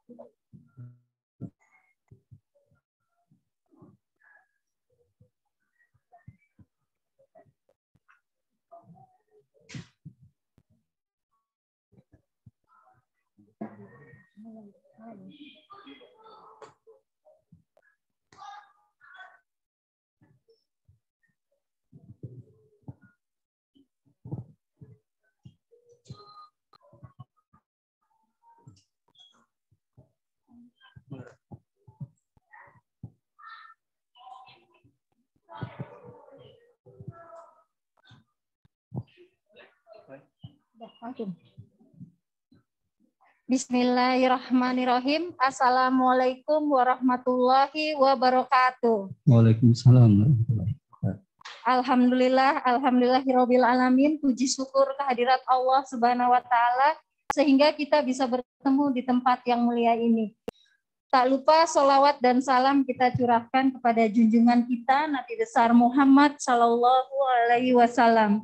Bismillahirrahmanirrahim. Assalamualaikum warahmatullahi wabarakatuh. Waalaikumsalam warahmatullahi wabarakatuh. Alhamdulillahirabbil alamin. Puji syukur kehadirat Allah Subhanahu wa taala sehingga kita bisa bertemu di tempat yang mulia ini. Tak lupa sholawat dan salam kita curahkan kepada junjungan kita Nabi besar Muhammad sallallahu alaihi wasallam.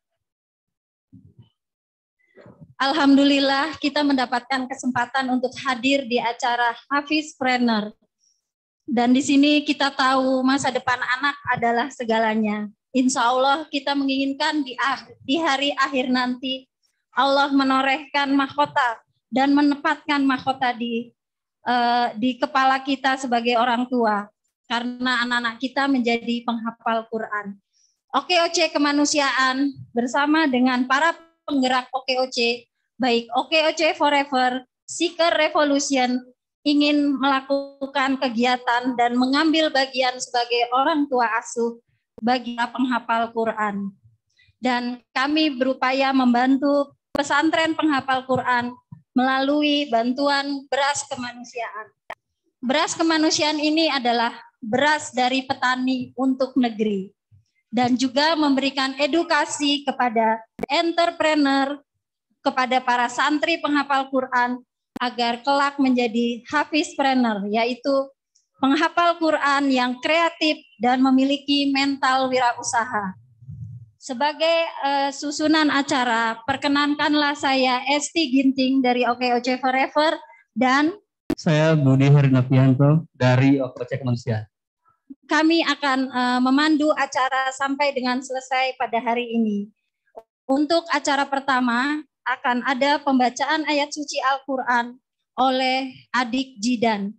Alhamdulillah kita mendapatkan kesempatan untuk hadir di acara Hafizpreneur. Dan di sini kita tahu masa depan anak adalah segalanya. Insya Allah kita menginginkan di hari akhir nanti Allah menorehkan mahkota dan menempatkan mahkota di kepala kita sebagai orang tua. Karena anak-anak kita menjadi penghafal Quran. OKOC Kemanusiaan bersama dengan para penggerak OKOC, baik OKOC Forever, Seeker Revolution, ingin melakukan kegiatan dan mengambil bagian sebagai orang tua asuh bagi penghafal Quran. Dan kami berupaya membantu pesantren penghafal Quran melalui bantuan beras kemanusiaan. Beras kemanusiaan ini adalah beras dari petani untuk negeri. Dan juga memberikan edukasi kepada entrepreneur, kepada para santri penghafal Quran, agar kelak menjadi hafizpreneur, yaitu penghafal Quran yang kreatif dan memiliki mental wirausaha. Sebagai susunan acara, perkenankanlah saya Esti Ginting dari OKOC Forever dan saya Budi Hernapianto dari OKOC Kemanusiaan. Kami akan memandu acara sampai dengan selesai pada hari ini. Untuk acara pertama akan ada pembacaan ayat suci Al-Quran oleh Adik Jidan.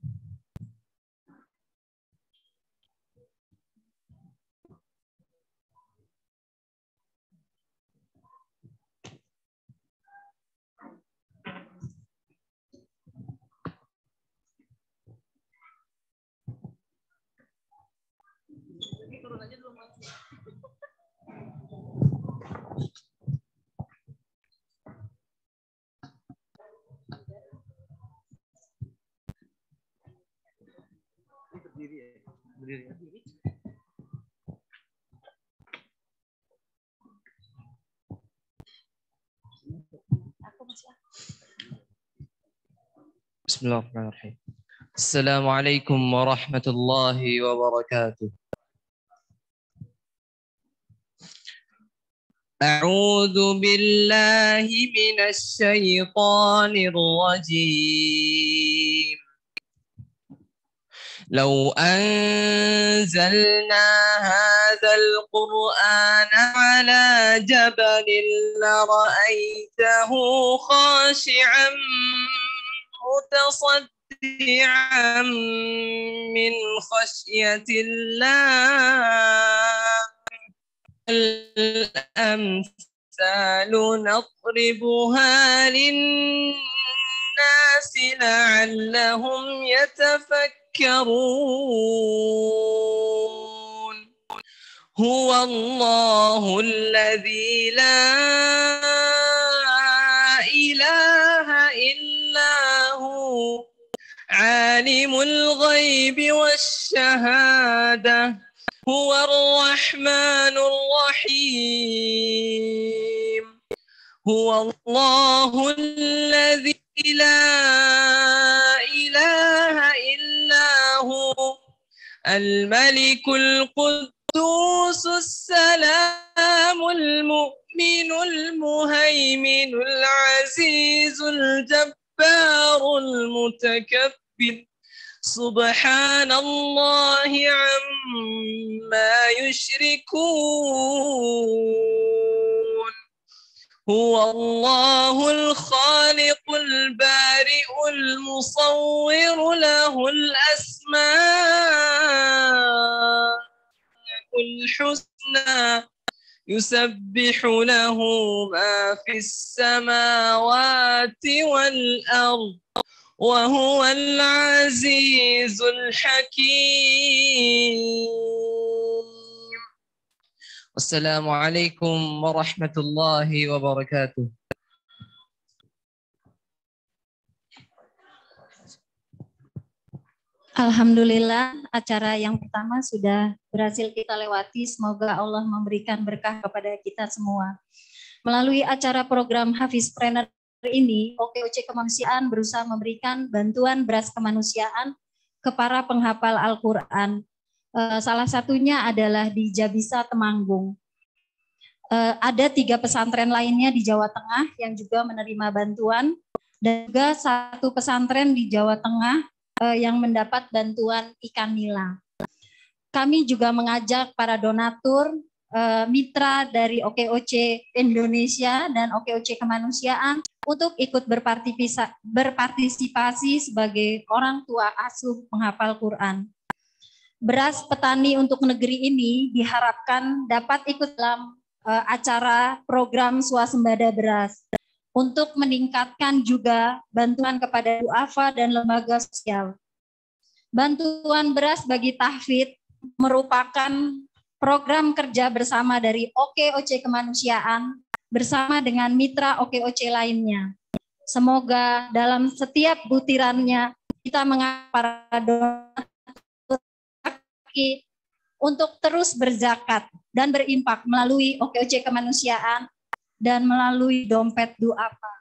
Bismillahirrahmanirrahim. Assalamualaikum warahmatullahi wabarakatuh. A'udzu billahi minasy syaithanir rajim. لو أنزلنا هذا القرآن على جبل لرأيته خاشعا متصدعا من خشية الله الأمثال نضربها للناس لعلهم يتفكرون هو الله الذي لا إله إلا هو عالم الغيب والشهادة هو الرحمن الرحيم هو الله الذي لا إله إلا هو الملك القدوس السلام المؤمن المهيمن العزيز الجبار المتكبر سبحان الله عما يشركون هو الله الخالق البارئ المصور له الأسماء الحسنى يسبح له ما في السماوات والأرض وهو العزيز الحكيم. والسلام عليكم ورحمة الله وبركاته. Alhamdulillah, acara yang pertama sudah berhasil kita lewati. Semoga Allah memberikan berkah kepada kita semua. Melalui acara program Hafizpreneur ini, OKOC Kemanusiaan berusaha memberikan bantuan beras kemanusiaan ke para penghafal Al-Quran. Salah satunya adalah di Jabisa Temanggung. Ada 3 pesantren lainnya di Jawa Tengah yang juga menerima bantuan, dan juga 1 pesantren di Jawa Tengah yang mendapat bantuan ikan nila. Kami juga mengajak para donatur, mitra dari OKOC Indonesia dan OKOC Kemanusiaan untuk ikut berpartisipasi sebagai orang tua asuh penghafal Quran. Beras petani untuk negeri ini diharapkan dapat ikut dalam acara program swasembada beras, untuk meningkatkan juga bantuan kepada duafa dan lembaga sosial. Bantuan beras bagi tahfidz merupakan program kerja bersama dari OKOC Kemanusiaan bersama dengan mitra OKOC lainnya. Semoga dalam setiap butirannya kita mengajak para donatur untuk terus berzakat dan berimpak melalui OKOC Kemanusiaan dan melalui dompet duafa.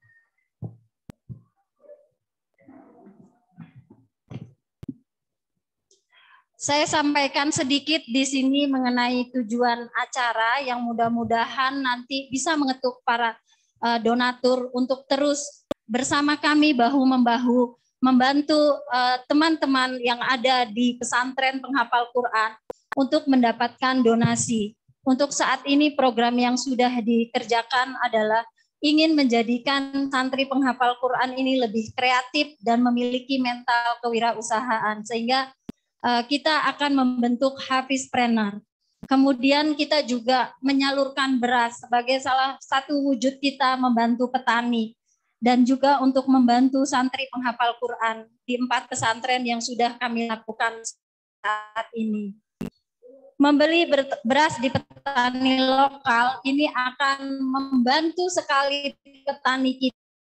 Saya sampaikan sedikit di sini mengenai tujuan acara yang mudah-mudahan nanti bisa mengetuk para donatur untuk terus bersama kami bahu-membahu membantu teman-teman yang ada di pesantren penghafal Quran untuk mendapatkan donasi. Untuk saat ini program yang sudah dikerjakan adalah ingin menjadikan santri penghafal Quran ini lebih kreatif dan memiliki mental kewirausahaan, sehingga kita akan membentuk Hafizpreneur. Kemudian kita juga menyalurkan beras sebagai salah satu wujud kita membantu petani dan juga untuk membantu santri penghafal Quran di 4 pesantren yang sudah kami lakukan saat ini. Membeli beras di petani lokal ini akan membantu sekali petani kita.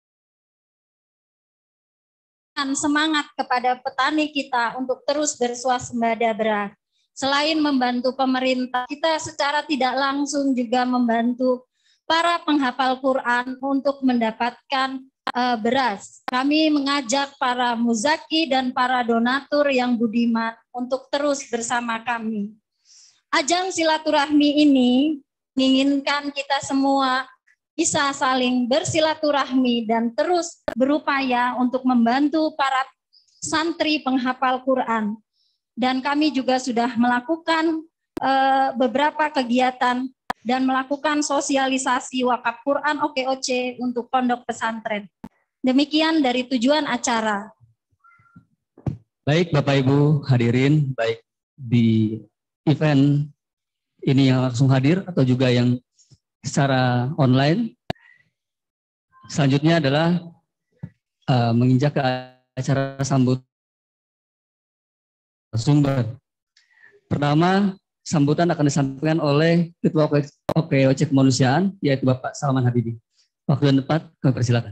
Semangat kepada petani kita untuk terus berswasembada beras. Selain membantu pemerintah, kita secara tidak langsung juga membantu para penghafal Quran untuk mendapatkan beras. Kami mengajak para muzaki dan para donatur yang budiman untuk terus bersama kami. Ajang silaturahmi ini menginginkan kita semua bisa saling bersilaturahmi dan terus berupaya untuk membantu para santri penghafal Quran. Dan kami juga sudah melakukan beberapa kegiatan dan melakukan sosialisasi wakaf Quran OKOC untuk pondok pesantren. Demikian dari tujuan acara. Baik Bapak Ibu hadirin, baik di event ini yang langsung hadir atau juga yang secara online. Selanjutnya adalah menginjak ke acara sambut sumber. Pertama, sambutan akan disampaikan oleh Ketua OKOC Kemanusiaan, yaitu Bapak Salman Habibi. Waktu dan tempat kami persilakan.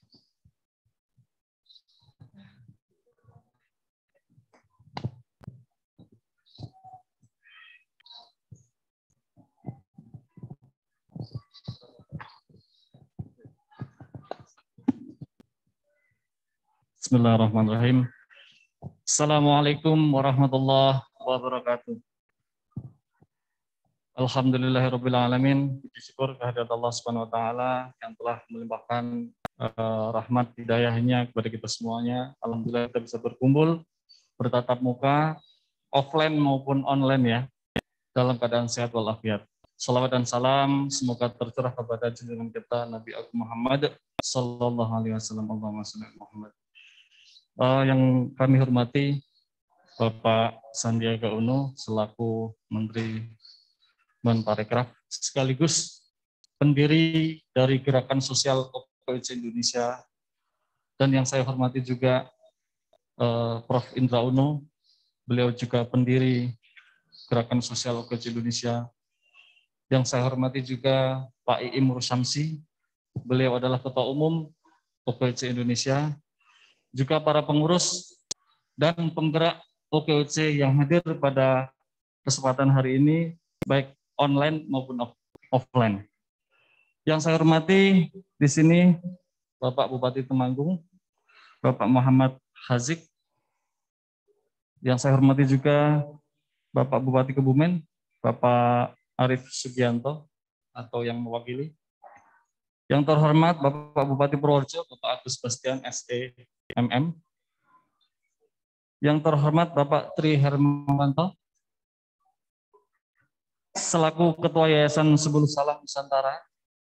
Bismillahirrahmanirrahim. Assalamualaikum warahmatullahi wabarakatuh. Alhamdulillahirrabbilalamin. Puji syukur kehadirat Allah Subhanahu wa taala yang telah melimpahkan rahmat hidayahnya kepada kita semuanya. Alhamdulillah kita bisa berkumpul bertatap muka offline maupun online ya, dalam keadaan sehat walafiat. Salawat dan salam semoga tercurah kepada junjungan kita Nabi Agung Muhammad sallallahu alaihi wasallam. Allahumma shalli ala Muhammad. Yang kami hormati Bapak Sandiaga Uno selaku Menteri Parekraf sekaligus pendiri dari Gerakan Sosial OKWC Indonesia, dan yang saya hormati juga Prof. Indra Uno, beliau juga pendiri Gerakan Sosial OKWC Indonesia. Yang saya hormati juga Pak Iim Rusamsi, beliau adalah Ketua Umum OKWC Indonesia, juga para pengurus dan penggerak OKWC yang hadir pada kesempatan hari ini, baik online maupun offline. Yang saya hormati di sini Bapak Bupati Temanggung, Bapak Muhammad Hazik. Yang saya hormati juga Bapak Bupati Kebumen, Bapak Arif Sugianto atau yang mewakili. Yang terhormat Bapak Bupati Purworejo, Bapak Agus Bastian SE MM. Yang terhormat Bapak Tri Hermanto selaku Ketua Yayasan Sebuluh Salam Nusantara.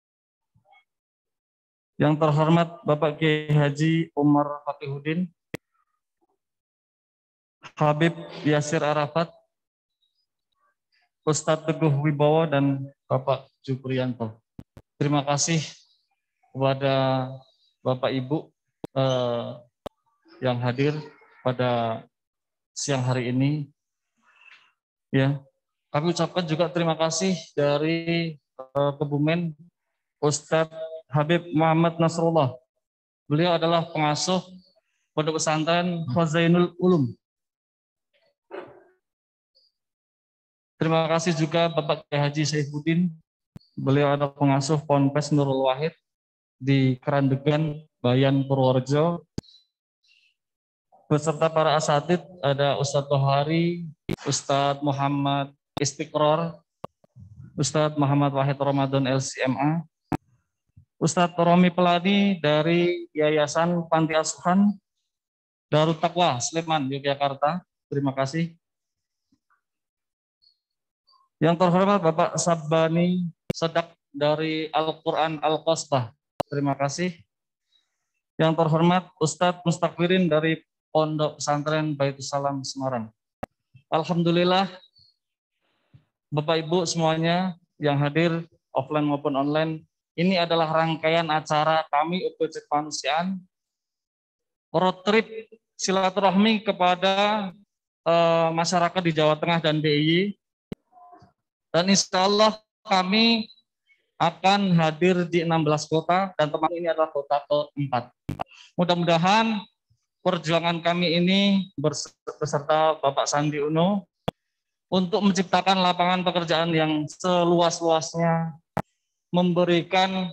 Yang terhormat Bapak Kiai Haji Umar Fakihudin, Habib Yasir Arafat, Ustadz Teguh Wibowo, dan Bapak Juprianto. Terima kasih kepada Bapak Ibu yang hadir pada siang hari ini. Ya, kami ucapkan juga terima kasih dari Kebumen, Ustadz Habib Muhammad Nasrullah. Beliau adalah pengasuh Pondok Pesantren Khazainul Ulum. Terima kasih juga Bapak Kiai Haji Saifuddin. Beliau adalah pengasuh Ponpes Nurul Wahid di Kerandegan, Bayan, Purworejo. Beserta para asatid ada Ustadz Tohari, Ustadz Muhammad Istiqror, Ustadz Muhammad Wahid Ramadan LCMA, Ustadz Romi Peladi dari Yayasan Panti Asuhan Darut Taqwa Sleman, Yogyakarta. Terima kasih. Yang terhormat Bapak Sabbani Sedak dari Al-Quran Al-Qasbah. Terima kasih. Yang terhormat Ustadz Mustakfirin dari Pondok Pesantren Baitus Salam Semarang. Alhamdulillah, Bapak Ibu semuanya yang hadir offline maupun online, ini adalah rangkaian acara kami OKWC Kemanusiaan road trip silaturahmi kepada masyarakat di Jawa Tengah dan DIY. Dan insya Allah kami akan hadir di 16 kota dan teman ini adalah kota keempat. Mudah-mudahan perjuangan kami ini beserta Bapak Sandi Uno untuk menciptakan lapangan pekerjaan yang seluas-luasnya, memberikan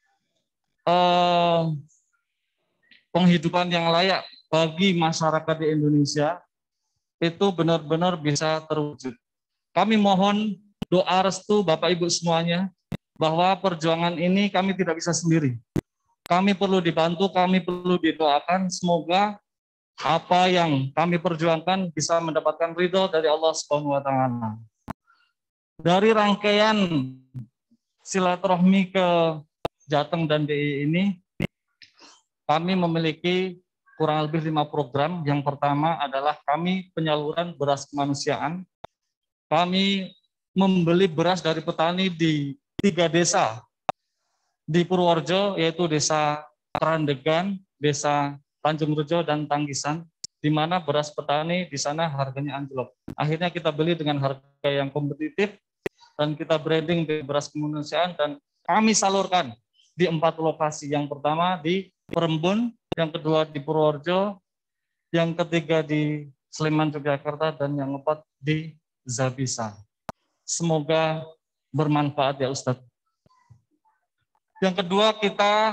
penghidupan yang layak bagi masyarakat di Indonesia, itu benar-benar bisa terwujud. Kami mohon doa restu Bapak Ibu semuanya, bahwa perjuangan ini kami tidak bisa sendiri. Kami perlu dibantu, kami perlu didoakan, semoga apa yang kami perjuangkan bisa mendapatkan ridho dari Allah Subhanahu wa taala. Dari rangkaian silaturahmi ke Jateng dan DIY ini, kami memiliki kurang lebih 5 program. Yang pertama adalah kami penyaluran beras kemanusiaan. Kami membeli beras dari petani di 3 desa di Purworejo, yaitu Desa Kerandegan, Desa Tanjung Rejo, dan Tanggisan, di mana beras petani di sana harganya anjlok. Akhirnya kita beli dengan harga yang kompetitif dan kita branding di beras kemanusiaan dan kami salurkan di 4 lokasi. Yang pertama di Perembun, yang kedua di Purworejo, yang ketiga di Sleman, Yogyakarta, dan yang keempat di Zabisa. Semoga bermanfaat ya Ustadz. Yang kedua, kita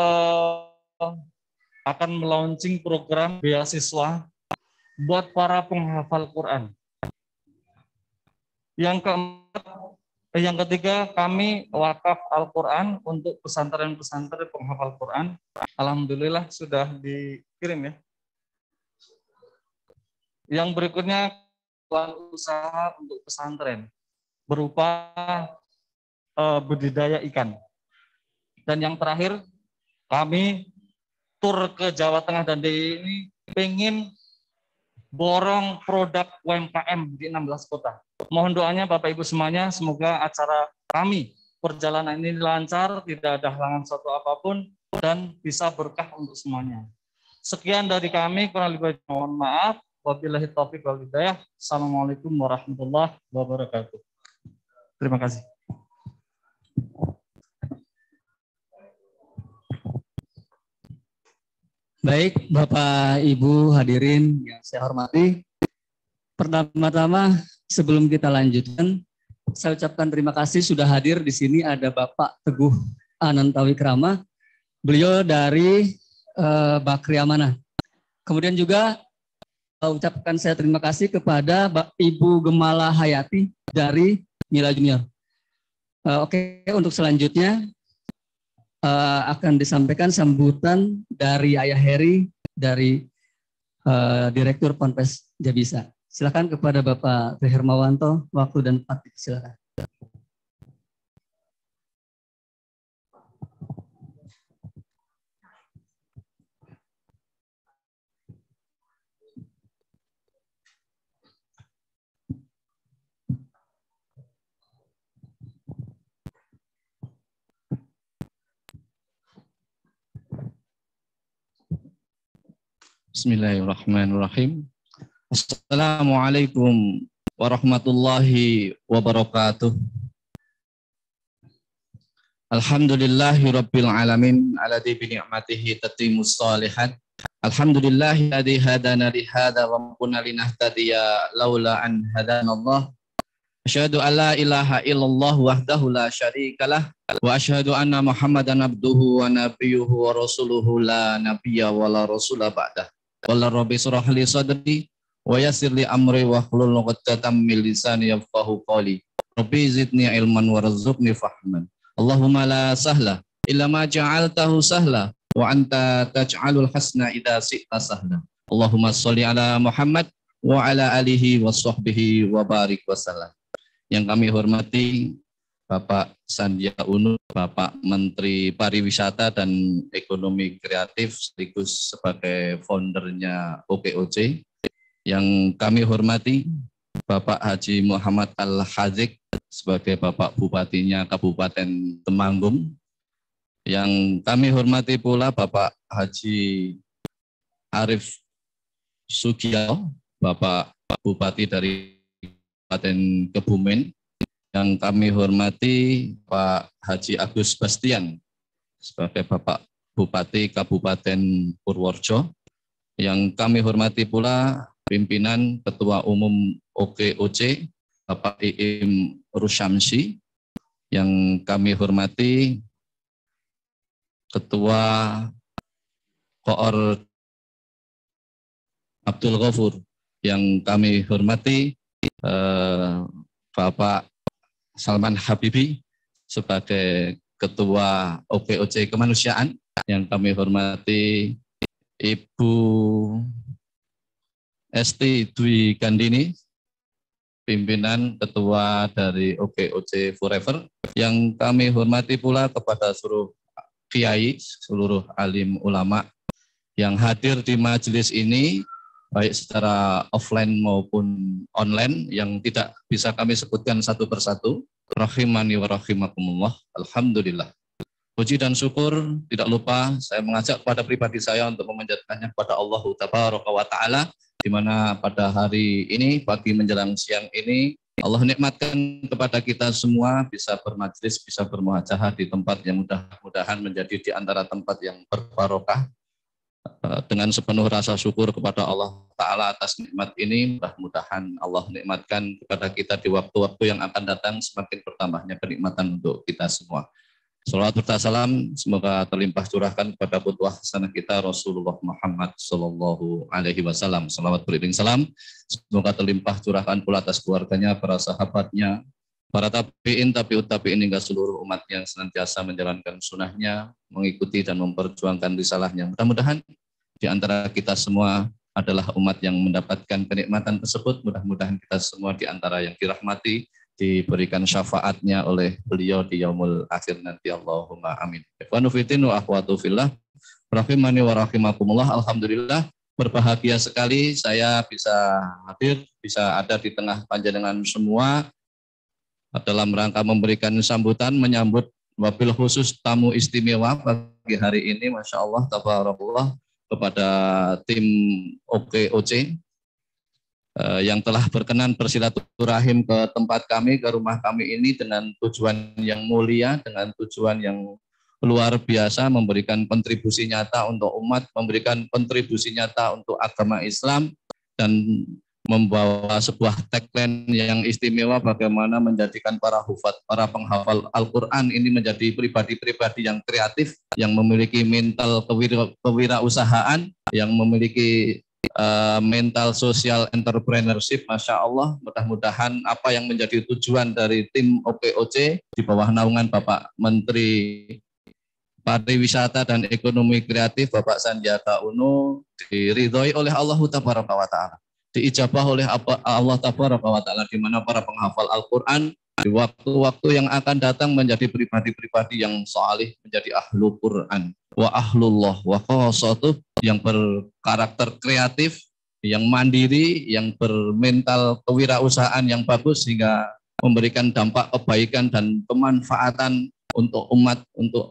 akan melaunching program beasiswa buat para penghafal Quran. Yang keempat, Yang ketiga, kami wakaf Al-Quran untuk pesantren-pesantren penghafal Quran. Alhamdulillah sudah dikirim ya. Yang berikutnya, usaha untuk pesantren berupa budidaya ikan. Dan yang terakhir, kami tur ke Jawa Tengah dan DIY ini pengen borong produk UMKM di 16 kota. Mohon doanya Bapak Ibu semuanya, semoga acara kami perjalanan ini lancar, tidak ada halangan suatu apapun, dan bisa berkah untuk semuanya. Sekian dari kami, kurang lebih mohon maaf. Wabillahi taufiq wal hidayah. Assalamualaikum warahmatullahi wabarakatuh. Terima kasih. Baik, Bapak Ibu hadirin yang saya hormati. Pertama-tama sebelum kita lanjutkan, saya ucapkan terima kasih sudah hadir di sini ada Bapak Teguh Anantawi Krama. Beliau dari Bakri Amanah. Kemudian juga ucapkan saya terima kasih kepada Ibu Gemala Hayati dari Mila Junior. Oke, untuk selanjutnya akan disampaikan sambutan dari Ayah Heri dari Direktur Ponpes Jabisa. Silakan kepada Bapak Tri Hermawanto, waktu dan tempat silakan. Bismillahirrahmanirrahim. Assalamualaikum warahmatullahi wabarakatuh. Alhamdulillahi rabbil alamin alladzi bi ni'matihi tatimmus shalihat. Alhamdulillahi alladzi hadana li hadza wa ma kunna linahtadiya laula an hadanallah. Asyhadu an la ilaha illallah wahdahu la syarikalah wa asyhadu anna Muhammadan abduhu wa nabiyyuhu wa rasuluhu la nabiyya wa la rasula ba'dah. Qala rabbi shrah li sadri wa yassir li amri wa hlul 'uqdatam min lisani yafqahu qawli. Rabbi zidni ilman warzuqni fahman. Allahumma la sahla illa ma ja'altahu sahla wa anta taj'alul hasna idza syi'ta sahla. Allahumma shalli ala Muhammad wa ala alihi wa sahbihi wa barik wasallam. Yang kami hormati Bapak Sandiaga Uno, Bapak Menteri Pariwisata dan Ekonomi Kreatif sekaligus sebagai foundernya OKOC. Yang kami hormati Bapak Haji Muhammad Al-Hazik sebagai Bapak Bupatinya Kabupaten Temanggung. Yang kami hormati pula Bapak Haji Arif Sugiyo, Bapak Bupati dari Kabupaten Kebumen. Yang kami hormati Pak Haji Agus Bastian sebagai Bapak Bupati Kabupaten Purworejo. Yang kami hormati pula pimpinan Ketua Umum OKOC Bapak Iim Rusyamsi. Yang kami hormati Ketua Koor Abdul Ghafur. Yang kami hormati Bapak Salman Habibi sebagai Ketua OKOC Kemanusiaan. Yang kami hormati Ibu Esti Dwi Gandini, pimpinan Ketua dari OKOC Forever. Yang kami hormati pula kepada seluruh kiai, seluruh alim ulama yang hadir di majelis ini, baik secara offline maupun online, yang tidak bisa kami sebutkan satu persatu. Rahimani wa rahimakumullah. Alhamdulillah. Puji dan syukur tidak lupa saya mengajak kepada pribadi saya untuk memanjatkannya kepada Allah Tabaraka wa Ta'ala, di mana pada hari ini, pagi menjelang siang ini, Allah nikmatkan kepada kita semua bisa bermajlis, bisa bermuhajahah di tempat yang mudah-mudahan menjadi di antara tempat yang berbarokah. Dengan sepenuh rasa syukur kepada Allah Ta'ala atas nikmat ini, mudah-mudahan Allah nikmatkan kepada kita di waktu-waktu yang akan datang semakin bertambahnya kenikmatan untuk kita semua. Salawat serta salam semoga terlimpah curahkan kepada qudwah hasanah kita Rasulullah Muhammad sallallahu alaihi wasallam. Salawat beriring salam semoga terlimpah curahkan pula atas keluarganya, para sahabatnya, para tabi'in, tabi'ut tabi'in hingga seluruh umat yang senantiasa menjalankan sunnahnya, mengikuti dan memperjuangkan risalahnya. Mudah-mudahan di antara kita semua adalah umat yang mendapatkan kenikmatan tersebut. Mudah-mudahan kita semua di antara yang dirahmati, diberikan syafaatnya oleh beliau di yaumul akhir nanti. Allahumma amin. Ikhwanu fiddin wa akhwatu fillah, rahimani wa rahimakumullah. Alhamdulillah, berbahagia sekali saya bisa hadir, bisa ada di tengah panjenengan semua dalam rangka memberikan sambutan, menyambut wabil khusus tamu istimewa pagi hari ini, Masya Allah, tabarakallah, kepada tim OKOC yang telah berkenan bersilaturahim ke tempat kami, ke rumah kami ini dengan tujuan yang mulia, dengan tujuan yang luar biasa, memberikan kontribusi nyata untuk umat, memberikan kontribusi nyata untuk agama Islam, dan membawa sebuah tagline yang istimewa bagaimana menjadikan para hufat, para penghafal Al-Quran ini menjadi pribadi-pribadi yang kreatif, yang memiliki mental kewirausahaan, yang memiliki mental social entrepreneurship. Masya Allah, mudah-mudahan apa yang menjadi tujuan dari tim OKOC di bawah naungan Bapak Menteri Pariwisata dan Ekonomi Kreatif Bapak Sandiaga Uno diridhoi oleh Allah Tabaraka wa Ta'ala, diijabah oleh Allah Tabaraka wa Ta'ala, di mana para penghafal Al-Quran di waktu-waktu yang akan datang menjadi pribadi-pribadi yang salih, menjadi ahlu Quran wa ahlullah wa khosatuh, yang berkarakter kreatif, yang mandiri, yang bermental kewirausahaan yang bagus, sehingga memberikan dampak kebaikan dan kemanfaatan untuk umat, untuk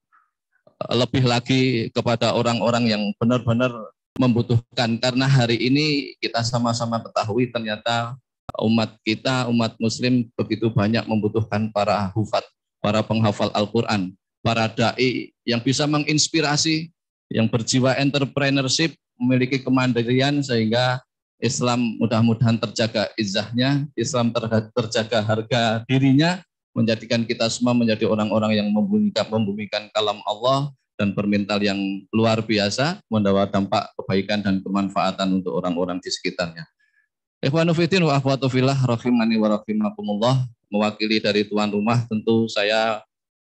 lebih lagi kepada orang-orang yang benar-benar membutuhkan. Karena hari ini kita sama-sama ketahui ternyata umat kita, umat muslim begitu banyak membutuhkan para hufat, para penghafal Al-Quran, para da'i yang bisa menginspirasi, yang berjiwa entrepreneurship, memiliki kemandirian, sehingga Islam mudah-mudahan terjaga izzahnya, Islam terjaga harga dirinya, menjadikan kita semua menjadi orang-orang yang membumikan kalam Allah dan bermental yang luar biasa, membawa dampak kebaikan dan kemanfaatan untuk orang-orang di sekitarnya. Ikhwanu fiddin wa akhwatu fillah, rahimani wa rahimakumullah, mewakili dari tuan rumah, tentu saya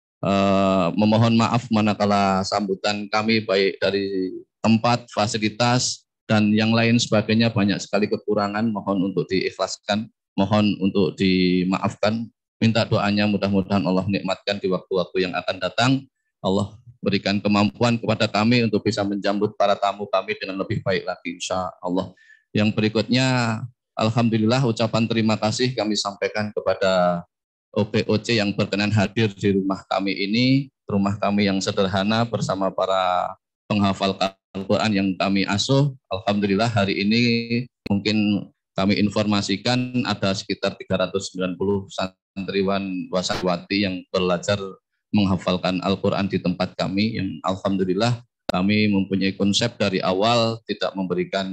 memohon maaf manakala sambutan kami baik dari tempat, fasilitas, dan yang lain sebagainya banyak sekali kekurangan, mohon untuk diikhlaskan, mohon untuk dimaafkan. Minta doanya mudah-mudahan Allah nikmatkan di waktu-waktu yang akan datang. Allah berikan kemampuan kepada kami untuk bisa menjambut para tamu kami dengan lebih baik lagi, insya Allah. Yang berikutnya, alhamdulillah, ucapan terima kasih kami sampaikan kepada OKOC yang berkenan hadir di rumah kami ini, rumah kami yang sederhana bersama para penghafal Al-Quran yang kami asuh. Alhamdulillah hari ini mungkin kami informasikan ada sekitar 390 santriwan wasatwati yang belajar menghafalkan Al-Quran di tempat kami, yang alhamdulillah kami mempunyai konsep dari awal tidak memberikan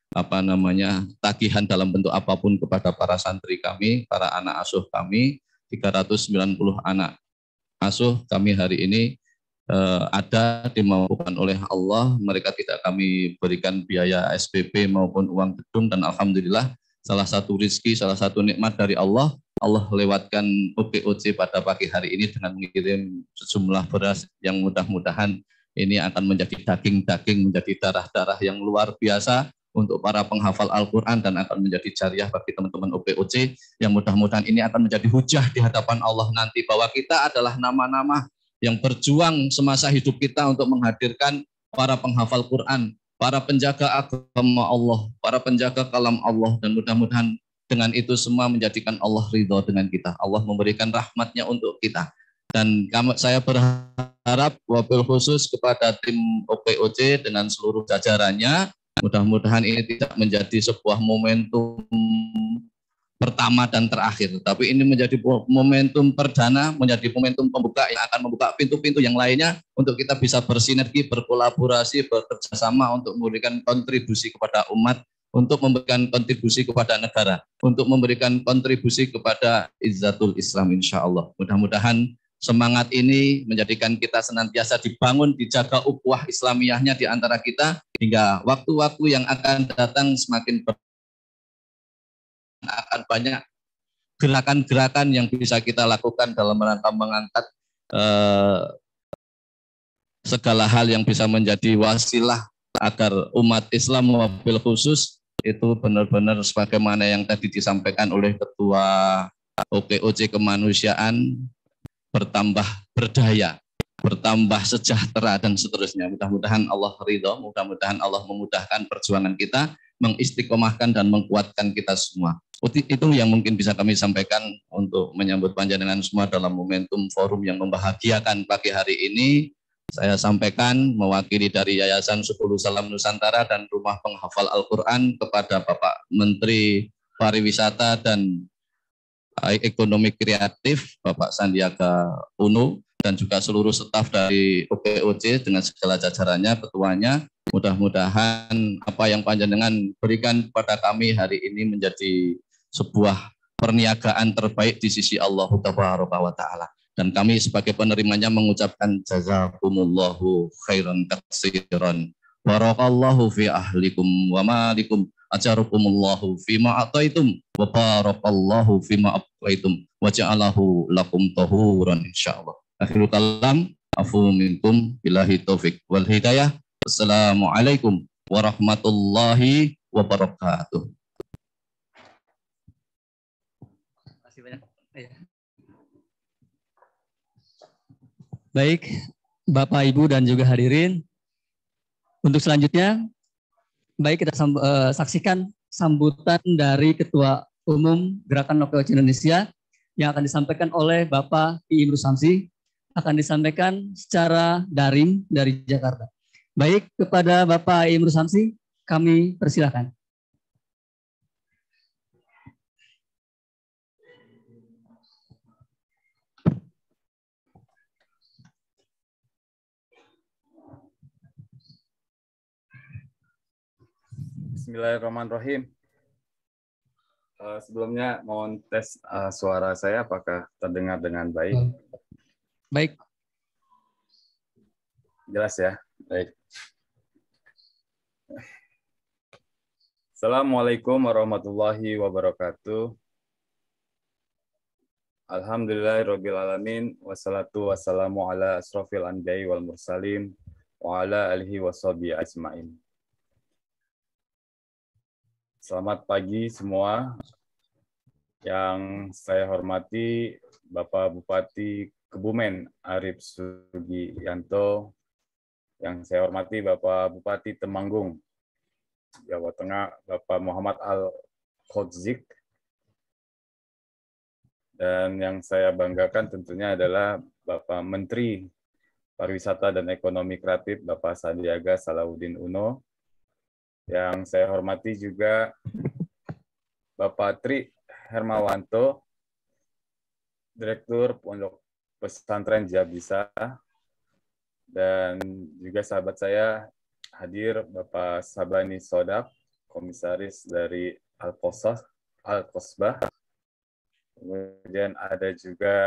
tagihan dalam bentuk apapun kepada para santri kami, para anak asuh kami. 390 anak asuh kami hari ini ada dimampukan oleh Allah, mereka tidak kami berikan biaya SPP maupun uang gedung, dan alhamdulillah salah satu rizki, salah satu nikmat dari Allah, Allah lewatkan OKOC pada pagi hari ini dengan mengirim sejumlah beras yang mudah-mudahan ini akan menjadi daging-daging, menjadi darah-darah yang luar biasa untuk para penghafal Al-Quran, dan akan menjadi jariah bagi teman-teman OKOC, yang mudah-mudahan ini akan menjadi hujah di hadapan Allah nanti, bahwa kita adalah nama-nama yang berjuang semasa hidup kita untuk menghadirkan para penghafal Quran, para penjaga agama Allah, para penjaga kalam Allah, dan mudah-mudahan dengan itu semua menjadikan Allah ridho dengan kita, Allah memberikan rahmatnya untuk kita. Dan saya berharap wabil khusus kepada tim OKOC dengan seluruh jajarannya, mudah-mudahan ini tidak menjadi sebuah momentum pertama dan terakhir, tapi ini menjadi momentum perdana, menjadi momentum pembuka yang akan membuka pintu-pintu yang lainnya untuk kita bisa bersinergi, berkolaborasi, bekerjasama untuk memberikan kontribusi kepada umat, untuk memberikan kontribusi kepada negara, untuk memberikan kontribusi kepada izzatul Islam, insya Allah. Mudah-mudahan semangat ini menjadikan kita senantiasa dibangun, dijaga ukhuwah Islamiyahnya di antara kita, hingga waktu-waktu yang akan datang semakin akan banyak gerakan-gerakan yang bisa kita lakukan dalam rangka mengangkat segala hal yang bisa menjadi wasilah agar umat Islam wabil khusus itu benar-benar sebagaimana yang tadi disampaikan oleh Ketua OKOC Kemanusiaan, bertambah berdaya, bertambah sejahtera dan seterusnya. Mudah-mudahan Allah ridho, mudah-mudahan Allah memudahkan perjuangan kita, mengistiqomahkan dan menguatkan kita semua. Itu yang mungkin bisa kami sampaikan untuk menyambut panjenengan semua dalam momentum forum yang membahagiakan pagi hari ini. Saya sampaikan mewakili dari Yayasan 10 Salam Nusantara dan Rumah Penghafal Al-Quran kepada Bapak Menteri Pariwisata dan Ekonomi Kreatif, Bapak Sandiaga Uno, dan juga seluruh staf dari OKOC dengan segala jajarannya, ketuanya. Mudah-mudahan apa yang panjenengan berikan kepada kami hari ini menjadi sebuah perniagaan terbaik di sisi Allah Tabaraka wa Ta'ala. Dan kami sebagai penerimanya mengucapkan jazakumullahu khairan katsiran. Barakallahu fi ahlikum wa malikum. Ajarukumullahu fima ataitum wa barakallahu fima abqaitum wa ja'alahu lakum tahuran insyaallah. Akhirul kalam, afu minkum billahi taufik wal hidayah. Assalamualaikum warahmatullahi wabarakatuh. Terima kasih banyak. Baik, Bapak, Ibu, dan juga hadirin. Untuk selanjutnya, baik kita saksikan sambutan dari Ketua Umum Gerakan OKOC Indonesia yang akan disampaikan oleh Bapak Imru Samsi, akan disampaikan secara daring dari Jakarta. Baik, kepada Bapak Imru Samsi, kami persilakan. Bismillahirrahmanirrahim. Sebelumnya mohon tes suara saya apakah terdengar dengan baik. Baik. Jelas ya? Baik. Assalamualaikum warahmatullahi wabarakatuh. Alhamdulillahirabbil alamin wassalatu wassalamu ala asrofil anbiya'i wal mursalin wa ala alihi washabihi ajmain. Selamat pagi semua. Yang saya hormati Bapak Bupati Kebumen Arif Sugiyanto, yang saya hormati Bapak Bupati Temanggung Jawa Tengah Bapak Muhammad Al-Khudzik, dan yang saya banggakan tentunya adalah Bapak Menteri Pariwisata dan Ekonomi Kreatif Bapak Sandiaga Salahuddin Uno. Yang saya hormati juga Bapak Tri Hermawanto, Direktur Pondok Pesantren Jabisa, dan juga sahabat saya hadir Bapak Sabani Sodak, Komisaris dari Al-Qosbah. Kemudian ada juga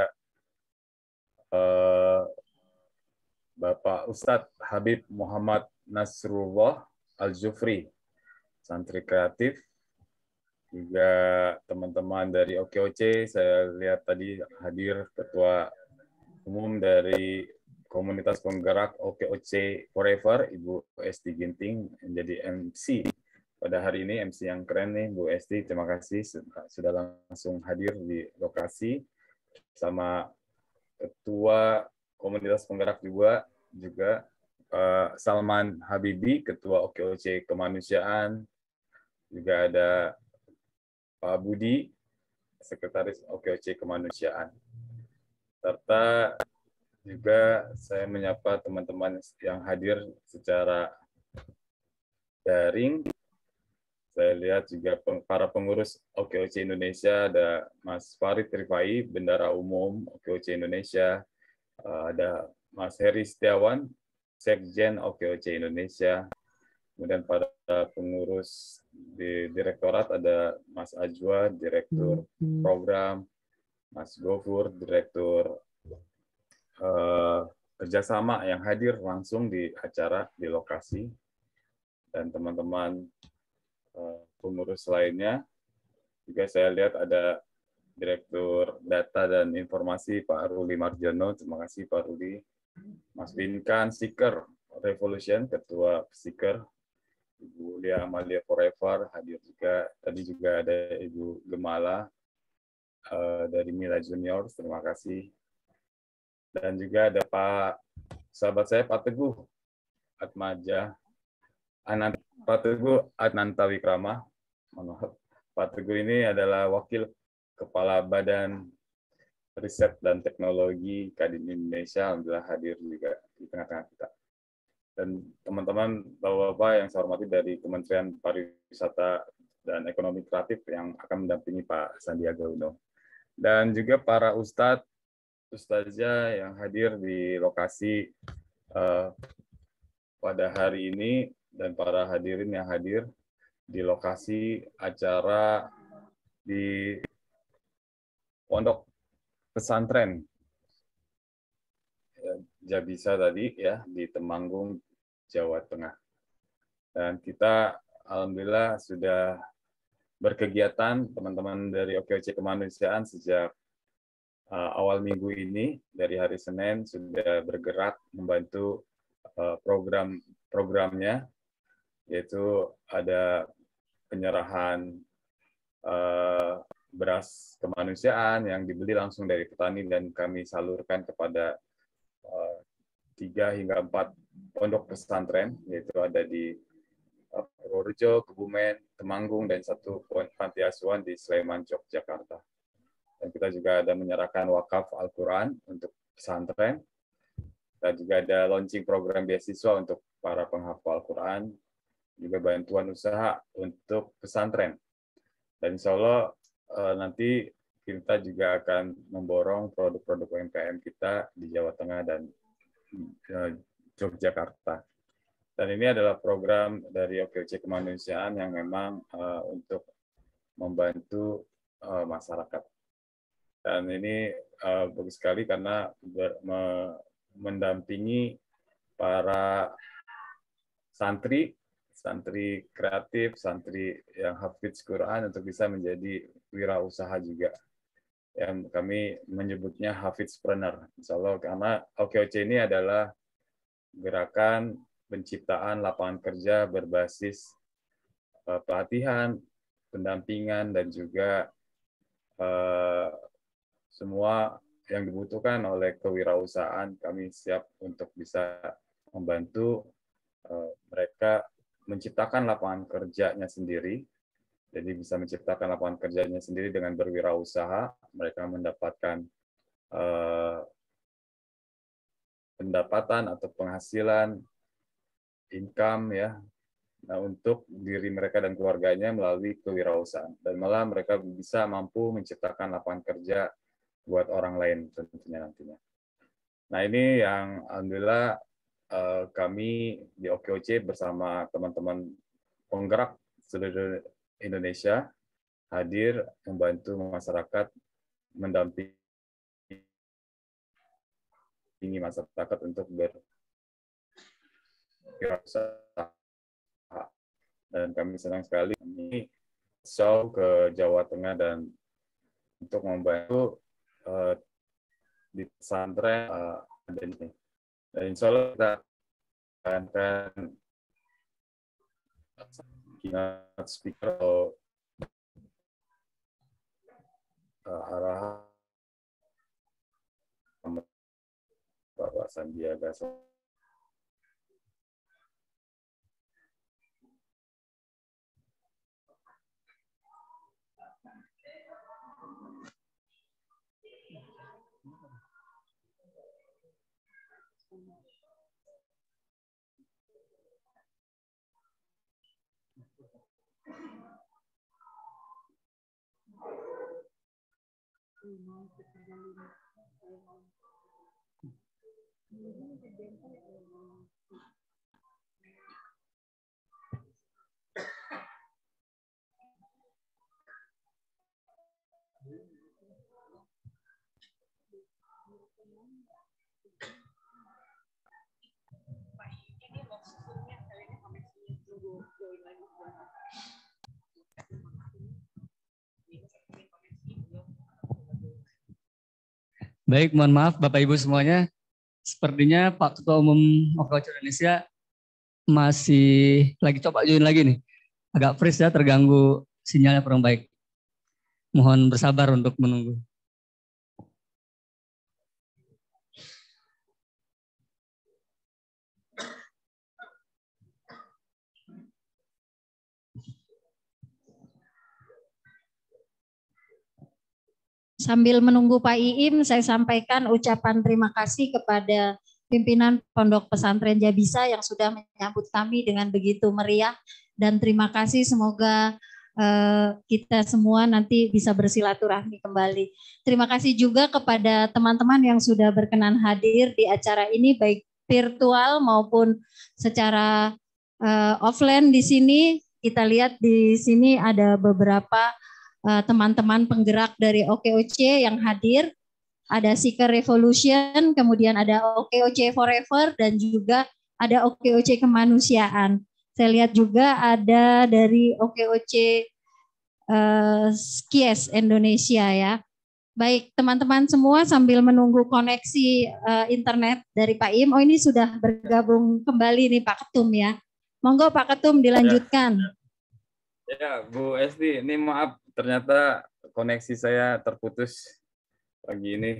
Bapak Ustadz Habib Muhammad Nasrullah Al-Jufri, santri kreatif, juga teman-teman dari OKOC. Saya lihat tadi hadir Ketua Umum dari Komunitas Penggerak OKOC Forever, Ibu Esti Ginting, menjadi MC pada hari ini. MC yang keren nih, Bu Esti. Terima kasih sudah langsung hadir di lokasi. Sama Ketua Komunitas Penggerak juga Salman Habibi, Ketua OKOC Kemanusiaan, juga ada Pak Budi, Sekretaris OKOC Kemanusiaan. Serta juga saya menyapa teman-teman yang hadir secara daring. Saya lihat juga para pengurus OKOC Indonesia, ada Mas Farid Rifai, Bendara Umum OKOC Indonesia, ada Mas Heri Setiawan, Sekjen OKOC Indonesia, kemudian pada pengurus di direktorat ada Mas Ajwa, Direktur Program, Mas Gofur, Direktur Kerjasama yang hadir langsung di acara di lokasi, dan teman-teman pengurus lainnya. Juga saya lihat ada Direktur Data dan Informasi Pak Ruli Marjono. Terima kasih Pak Ruli. Mas Binkan Seeker Revolution, Ketua Seeker. Ibu Lia Amalia Forever hadir juga. Tadi juga ada Ibu Gemala dari Mila Junior. Terima kasih. Dan juga ada Pak sahabat saya Pak Teguh Atmaja. Pak Teguh Adnanta Wikrama. Pak Teguh ini adalah Wakil Kepala Badan Riset dan Teknologi Kadin Indonesia, alhamdulillah hadir juga di tengah-tengah kita. Dan teman-teman, Bapak-Bapak yang saya hormati dari Kementerian Pariwisata dan Ekonomi Kreatif yang akan mendampingi Pak Sandiaga Uno. Dan juga para ustadz, ustazah yang hadir di lokasi pada hari ini, dan para hadirin yang hadir di lokasi acara di Pondok Pesantren Jabisa tadi ya di Temanggung, Jawa Tengah. Dan kita alhamdulillah sudah berkegiatan teman-teman dari OKOC Kemanusiaan sejak awal minggu ini, dari hari Senin sudah bergerak membantu program-programnya, yaitu ada penyerahan beras kemanusiaan yang dibeli langsung dari petani dan kami salurkan kepada 3 hingga 4 pondok pesantren, yaitu ada di Purworejo, Kebumen, Temanggung, dan 1 panti asuhan di Sleman, Yogyakarta. Dan kita juga ada menyerahkan wakaf Al-Quran untuk pesantren, dan juga ada launching program beasiswa untuk para penghafal Al-Quran, juga bantuan usaha untuk pesantren. Dan insya Allah nanti kita juga akan memborong produk-produk UMKM kita di Jawa Tengah dan Yogyakarta. Dan ini adalah program dari OKOC Kemanusiaan yang memang untuk membantu masyarakat. Dan ini bagus sekali karena mendampingi para santri kreatif, santri yang hafidz Quran untuk bisa menjadi wirausaha juga. Yang kami menyebutnya hafidspreneur. Insya Allah, karena OKOC ini adalah gerakan penciptaan lapangan kerja berbasis pelatihan, pendampingan, dan juga semua yang dibutuhkan oleh kewirausahaan. Kami siap untuk bisa membantu mereka menciptakan lapangan kerjanya sendiri. Jadi bisa menciptakan lapangan kerjanya sendiri dengan berwirausaha. Mereka mendapatkan pendapatan atau penghasilan, income ya, nah, untuk diri mereka dan keluarganya melalui kewirausahaan. Dan malah mereka bisa mampu menciptakan lapangan kerja buat orang lain tentunya nantinya. Nah ini yang alhamdulillah kami di OKOC bersama teman-teman penggerak seluruh Indonesia hadir membantu masyarakat, mendampingi masyarakat untuk berwirausaha. Dan kami senang sekali kami show ke Jawa Tengah dan untuk membantu di pesantren ada ini. Dan insya Allah kita akan keynote speaker atau arahan Bapak Sandiaga. Baik, mohon maaf Bapak Ibu semuanya. Sepertinya Pak Ketua Umum OKOC Indonesia masih lagi coba join lagi nih. Agak freeze ya, terganggu sinyalnya kurang baik. Mohon bersabar untuk menunggu. Sambil menunggu Pak Iim, saya sampaikan ucapan terima kasih kepada pimpinan Pondok Pesantren Jabisa yang sudah menyambut kami dengan begitu meriah, dan terima kasih, semoga kita semua nanti bisa bersilaturahmi kembali. Terima kasih juga kepada teman-teman yang sudah berkenan hadir di acara ini, baik virtual maupun secara offline di sini. Kita lihat di sini ada beberapa teman-teman penggerak dari OKOC yang hadir. Ada Seeker Revolution, kemudian ada OKOC Forever, dan juga ada OKOC Kemanusiaan. Saya lihat juga ada dari OKOC Skies Indonesia ya. Baik, teman-teman semua, sambil menunggu koneksi internet dari Pak Im. Oh, ini sudah bergabung kembali nih Pak Ketum ya. Monggo Pak Ketum dilanjutkan. Ya, Bu Esti, ini maaf, ternyata koneksi saya terputus pagi ini.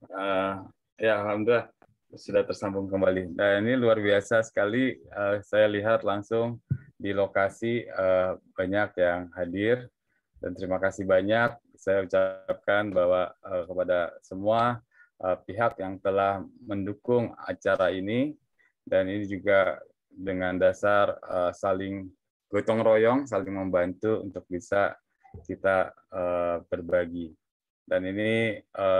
Ya, alhamdulillah sudah tersambung kembali. Nah, ini luar biasa sekali. Saya lihat langsung di lokasi banyak yang hadir, dan terima kasih banyak. Saya ucapkan bahwa kepada semua pihak yang telah mendukung acara ini, dan ini juga dengan dasar saling gotong royong, saling membantu untuk bisa kita berbagi. Dan ini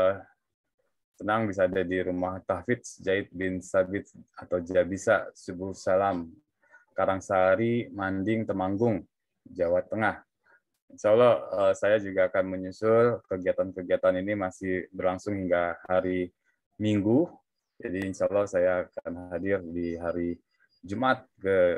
senang bisa ada di rumah Tahfidz Zaid bin Sabit atau Jabisa Subuh Salam, Karangsari, Manding, Temanggung, Jawa Tengah. Insya Allah saya juga akan menyusul kegiatan-kegiatan ini, masih berlangsung hingga hari Minggu. Jadi insya Allah saya akan hadir di hari Jumat ke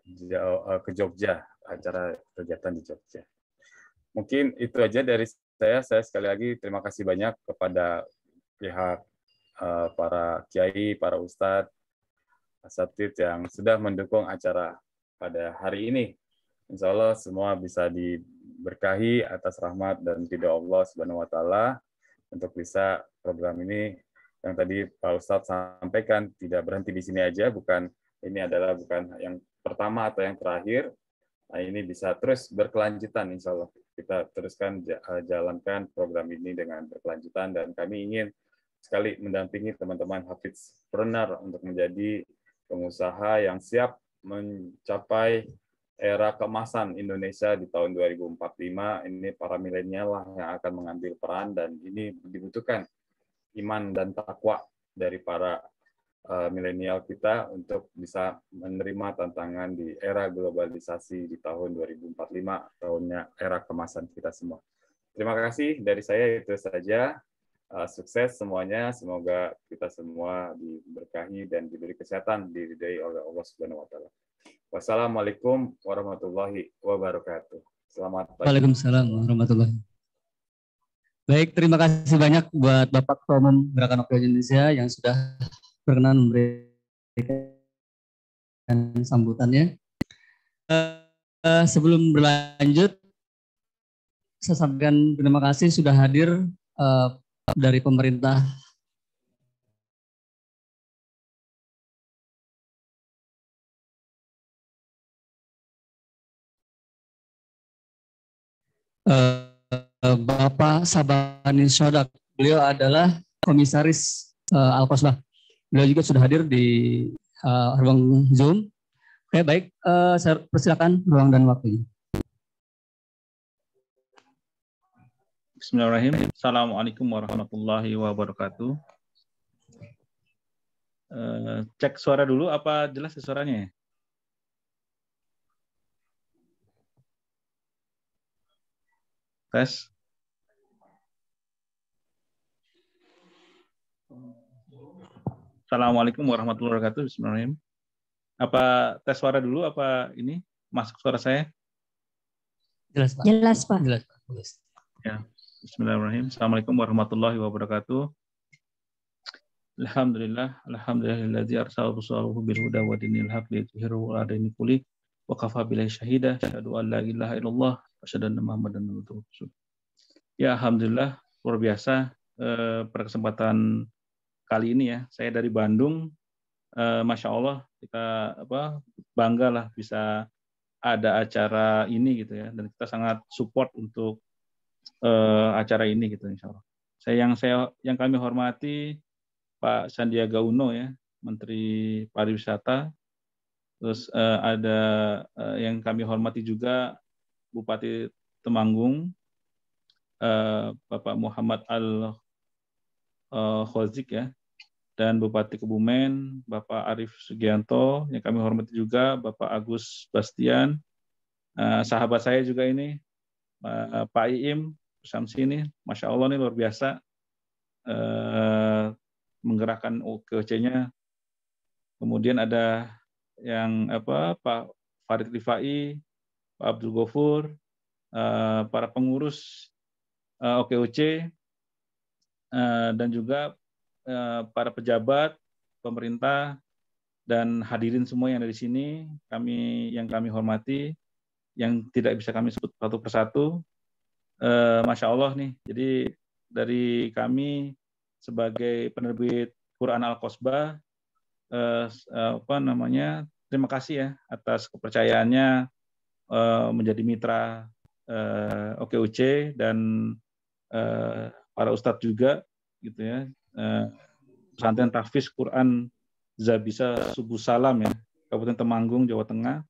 Jogja, acara kegiatan di Jogja. Mungkin itu aja dari saya. Saya sekali lagi terima kasih banyak kepada pihak para kiai, para ustadz, asatidz yang sudah mendukung acara pada hari ini. Insya Allah semua bisa diberkahi atas rahmat dan ridho Allah Subhanahu wa Ta'ala, untuk bisa program ini yang tadi Pak Ustadz sampaikan tidak berhenti di sini aja, bukan yang pertama atau yang terakhir. Nah, ini bisa terus berkelanjutan, insya Allah. Kita teruskan jalankan program ini dengan berkelanjutan, dan kami ingin sekali mendampingi teman-teman Hafizpreneur untuk menjadi pengusaha yang siap mencapai era keemasan Indonesia di tahun 2045. Ini para milenial lah yang akan mengambil peran, dan ini dibutuhkan iman dan takwa dari para milenial kita untuk bisa menerima tantangan di era globalisasi di tahun 2045, tahunnya era kemasan kita semua. Terima kasih dari saya, itu saja. Sukses semuanya, semoga kita semua diberkahi dan diberi kesehatan, diridai oleh Allah Subhanahu wa Ta'ala. Wassalamualaikum warahmatullahi wabarakatuh. Selamat pagi. Waalaikumsalam warahmatullahi wabarakatuh. Baik, terima kasih banyak buat Bapak Ketua Umum Gerakan OKOC Indonesia yang sudah berkenan memberikan sambutannya. Sebelum berlanjut, saya sampaikan terima kasih sudah hadir dari pemerintah Bapak Sabani Sodak. Beliau adalah komisaris Al-Qasbah. Beliau juga sudah hadir di ruang Zoom. Oke, baik. Saya persilakan ruang dan waktunya. Bismillahirrahmanirrahim. Assalamualaikum warahmatullahi wabarakatuh. Cek suara dulu, apa jelas suaranya? Tes. Assalamualaikum warahmatullahi wabarakatuh. Bismillahirrahmanirrahim. Apa tes suara dulu, apa ini masuk suara saya? Jelas, Pak. Jelas, Pak. Jelas, Pak. Ya. Bismillahirrahmanirrahim. Assalamualaikum warahmatullahi wabarakatuh. Alhamdulillahilladzi arsala rasulahu bil huda wa dinil haq liyudhhirahu 'ala dini kulli wa kafa billahi syahida. Asyhadu an la ilaha illallah wa asyhadu anna Muhammadan rasulullah. Ya, alhamdulillah, luar biasa pada kesempatan kali ini ya. Saya dari Bandung, Masya Allah kita bangga lah bisa ada acara ini gitu ya, dan kita sangat support untuk acara ini gitu insya Allah. Yang kami hormati Pak Sandiaga Uno ya, Menteri Pariwisata. Terus ada yang kami hormati juga Bupati Temanggung, Bapak Muhammad Al-Khozik ya, dan Bupati Kebumen, Bapak Arief Sugianto. Yang kami hormati juga Bapak Agus Bastian, sahabat saya juga ini, Pak Iim Samsi ini, Masya Allah ini luar biasa menggerakkan OKOC-nya. Kemudian ada yang Pak Farid Rifai, Pak Abdul Ghafur, para pengurus OKOC, dan juga para pejabat pemerintah dan hadirin semua yang ada di sini, yang kami hormati, yang tidak bisa kami sebut satu persatu. Masya Allah nih. Jadi dari kami sebagai penerbit Quran Al-Qasbah, terima kasih ya atas kepercayaannya menjadi mitra OKOC dan para ustadz juga gitu ya. Pesantren Tahfiz Quran Zabisa Subuh Salam ya, Kabupaten Temanggung, Jawa Tengah.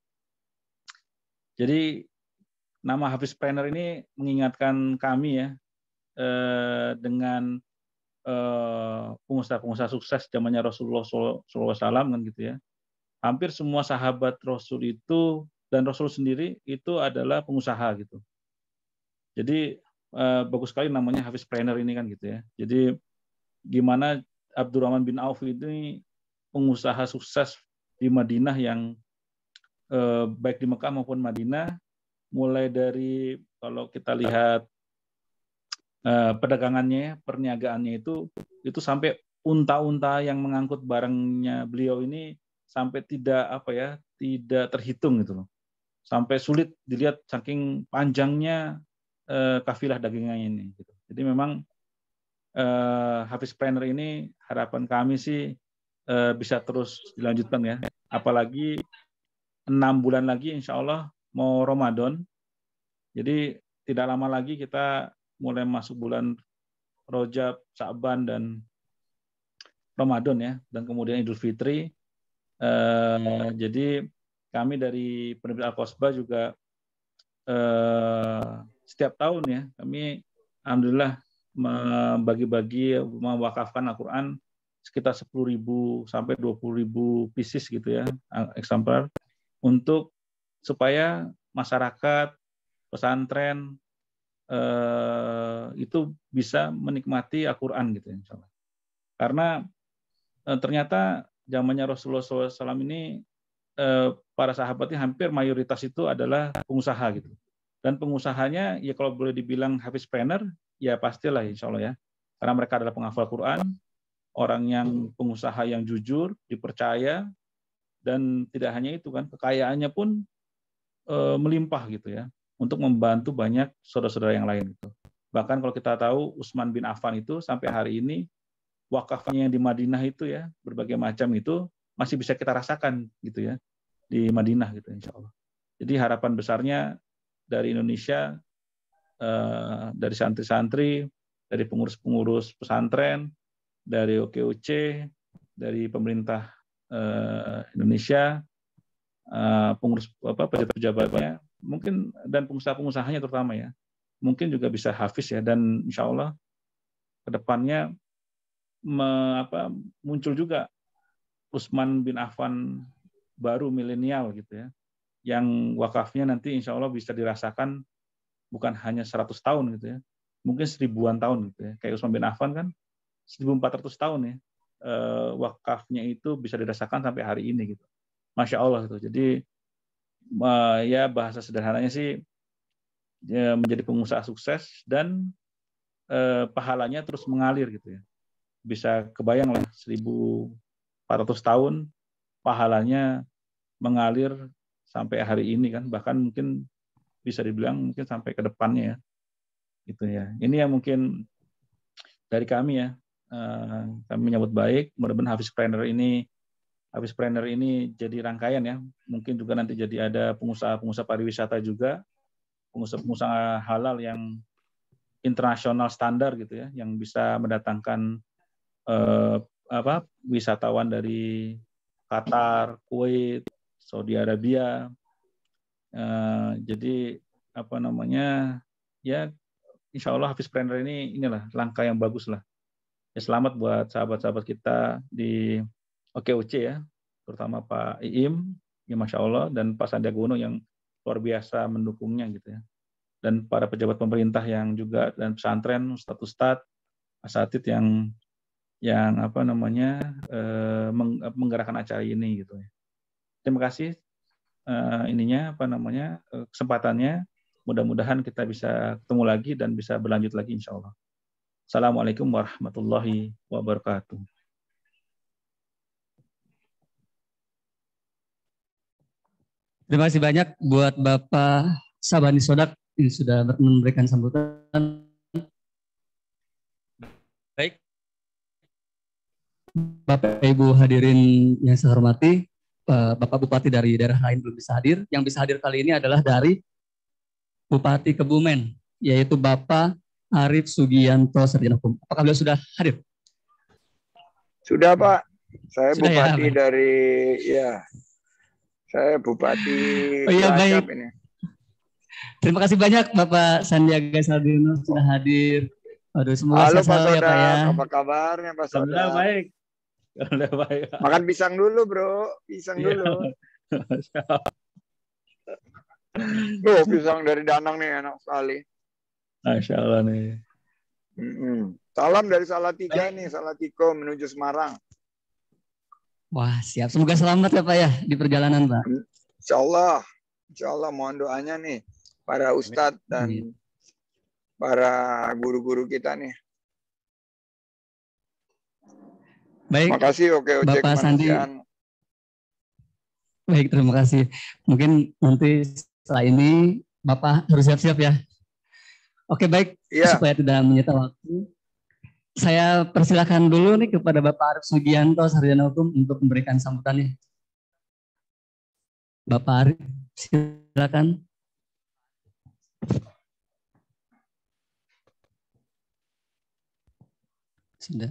Jadi nama Hafiz Planner ini mengingatkan kami ya dengan pengusaha-pengusaha sukses zamannya Rasulullah SAW kan gitu ya. Hampir semua sahabat Rasul itu dan Rasul sendiri itu adalah pengusaha gitu. Jadi bagus sekali namanya Hafiz Planner ini kan gitu ya. Jadi gimana Abdurrahman bin Auf ini pengusaha sukses di Madinah yang baik di Mekah maupun Madinah, mulai dari kalau kita lihat perdagangannya, perniagaannya itu sampai unta-unta yang mengangkut barangnya beliau ini sampai tidak terhitung gitu loh. Sampai sulit dilihat saking panjangnya kafilah dagingnya ini gitu. Jadi memang Hafiz Planner ini harapan kami sih bisa terus dilanjutkan ya. Apalagi 6 bulan lagi insya Allah mau Ramadan. Jadi tidak lama lagi kita mulai masuk bulan Rajab, Sa'ban, dan Ramadan ya, dan kemudian Idul Fitri. Jadi kami dari Penerbit Al-Qasbah juga setiap tahun ya, kami alhamdulillah membagi-bagi, mewakafkan Al-Quran sekitar 10.000 sampai 20.000 pieces gitu ya, eksemplar, untuk supaya masyarakat, pesantren itu bisa menikmati Al-Quran gitu insya Allah. Karena ternyata zamannya Rasulullah SAW ini para sahabatnya hampir mayoritas itu adalah pengusaha gitu. Dan pengusahanya ya kalau boleh dibilang Hafiz Planner ya pastilah insya Allah ya. Karena mereka adalah penghafal Quran, orang yang pengusaha yang jujur, dipercaya, dan tidak hanya itu kan, kekayaannya pun melimpah gitu ya, untuk membantu banyak saudara-saudara yang lain gitu. Bahkan kalau kita tahu Utsman bin Affan itu sampai hari ini wakafnya yang di Madinah itu ya, berbagai macam itu masih bisa kita rasakan gitu ya di Madinah gitu insya Allah. Jadi harapan besarnya dari Indonesia, dari santri-santri, dari pengurus-pengurus pesantren, dari OKOC, dari pemerintah Indonesia, pengurus pejabat-pejabatnya, mungkin, dan pengusaha-pengusahanya terutama ya, mungkin juga bisa hafiz ya, dan insya Allah kedepannya muncul juga Utsman bin Affan baru milenial gitu ya, yang wakafnya nanti insya Allah bisa dirasakan bukan hanya 100 tahun gitu ya, mungkin 1000-an tahun gitu ya, kayak Utsman bin Affan kan 1400 tahun ya, wakafnya itu bisa dirasakan sampai hari ini gitu. Masya Allah gitu. Jadi ya bahasa sederhananya sih ya, menjadi pengusaha sukses dan pahalanya terus mengalir gitu ya. bisa kebayang lah 1400 tahun pahalanya mengalir sampai hari ini kan, bahkan mungkin bisa dibilang mungkin sampai ke depannya ya. Gitu ya. Ini yang mungkin dari kami ya. Kami menyambut baik, mudah-mudahan Hafiz Planner ini jadi rangkaian ya. Mungkin juga nanti jadi ada pengusaha-pengusaha pariwisata juga, pengusaha-pengusaha halal yang internasional standar gitu ya, yang bisa mendatangkan wisatawan dari Qatar, Kuwait, Saudi Arabia. Jadi ya insya Allah Hafiz Planner inilah langkah yang bagus lah. Ya, selamat buat sahabat-sahabat kita di OKOC ya, terutama Pak Iim, ya Masya Allah, dan Pak Sandiaga Uno yang luar biasa mendukungnya gitu ya. Dan para pejabat pemerintah yang juga, dan pesantren, ustadz-ustadz, asatidz yang menggerakkan acara ini gitu ya. Terima kasih kesempatannya. Mudah-mudahan kita bisa ketemu lagi dan bisa berlanjut lagi insya Allah. Assalamualaikum warahmatullahi wabarakatuh. Terima kasih banyak buat Bapak Sabani Sodak yang sudah memberikan sambutan. Baik, Bapak Ibu hadirin yang saya hormati, Bapak Bupati dari daerah lain belum bisa hadir. Yang bisa hadir kali ini adalah dari Bupati Kebumen, yaitu Bapak Arif Sugianto Sarjana Hukum. Apakah beliau sudah hadir? Sudah Pak, saya sudah, Bupati ya, saya Bupati baik. ini. Terima kasih banyak Bapak Sandiaga Salahuddin sudah hadir. Aduh, semoga halo sehat Pak selalu ya Pak ya. Apa kabarnya Pak Sodak? Alhamdulillah baik. Makan pisang dulu bro, pisang dulu. Loh, pisang dari Danang nih enak sekali. Masya Allah nih. Salam dari Salatiga nih, Salatiko menuju Semarang. Wah siap, semoga selamat ya Pak ya di perjalanan Pak. Insya Allah mohon doanya nih para ustadz dan para guru-guru kita nih. Baik, terima kasih Bapak Sandi. Baik, terima kasih. Mungkin nanti setelah ini Bapak harus siap-siap ya. Oke, baik. Ya. Supaya tidak menyita waktu, saya persilakan dulu nih kepada Bapak Arif Sugianto, Sarjana Hukum, untuk memberikan sambutannya. Bapak Arif, silakan. Sudah.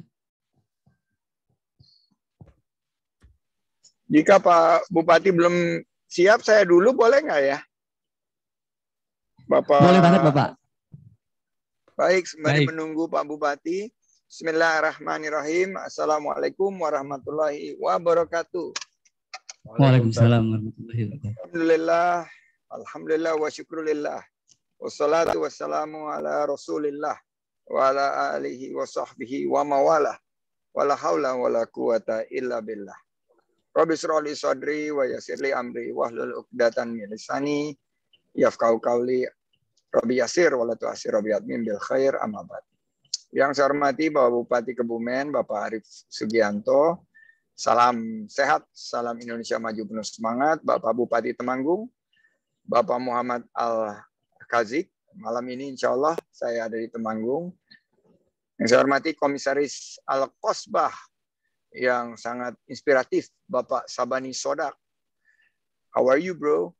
Jika Pak Bupati belum siap, saya dulu boleh nggak ya? Bapak. Boleh banget Bapak. Baik, sembari menunggu Pak Bupati. Bismillahirrahmanirrahim. Assalamualaikum warahmatullahi wabarakatuh. Waalaikumsalam warahmatullahi wabarakatuh. Alhamdulillah wa syukrulillah. Wassalatu wassalamu ala rasulillah. Wa ala alihi wa sahbihi wa mawalah. Wa la hawla wa la quwata illa billah. Rabbi shrah li sadri wa yassir li amri wahlul 'uqdatam min lisani yafqahu qawli. Rabbi yassir wa la tu'assir rabbi admin bil khair amma ba'd. Yang saya hormati Bapak Bupati Kebumen, Bapak Arif Sugianto. Salam sehat, salam Indonesia maju penuh semangat. Bapak Bupati Temanggung, Bapak Muhammad Al-Kazik. Malam ini insya Allah saya ada di Temanggung. Yang saya hormati Komisaris Al-Qosbah yang sangat inspiratif, Bapak Sabani Sodak. How are you, bro?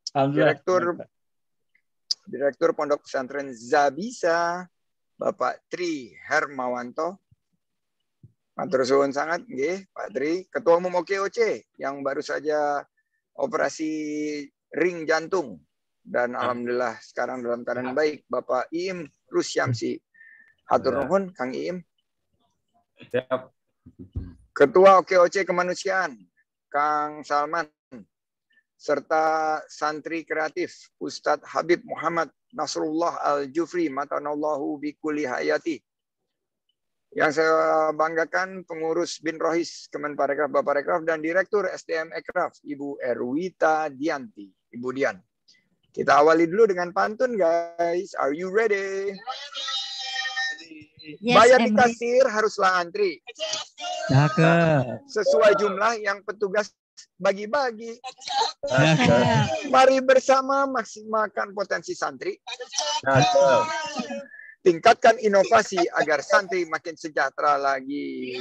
Direktur Pondok Pesantren Zabisa, Bapak Tri Hermawanto. Matur suwun sangat nggih, Pak Tri, Ketua Umum OKOC yang baru saja operasi ring jantung dan alhamdulillah sekarang dalam keadaan baik, Bapak Iim Rusyamsi. Hatur nuhun Kang Iim. Siap. Ketua OKOC Kemanusiaan Kang Salman serta santri kreatif Ustadz Habib Muhammad Nasrullah Al-Jufri matanallahu bikulli hayati. Yang saya banggakan pengurus Bin Rohis Kemenparekraf Bapak Rekraf dan Direktur SDM Ekraf Ibu Erwita Dianti, Ibu Dian. Kita awali dulu dengan pantun guys. Are you ready? Bayar di kasir haruslah antri. Cakep. Sesuai jumlah yang petugas bagi-bagi. Cakep. Mari bersama maksimalkan potensi santri. Cakep. Tingkatkan inovasi agar santri makin sejahtera lagi.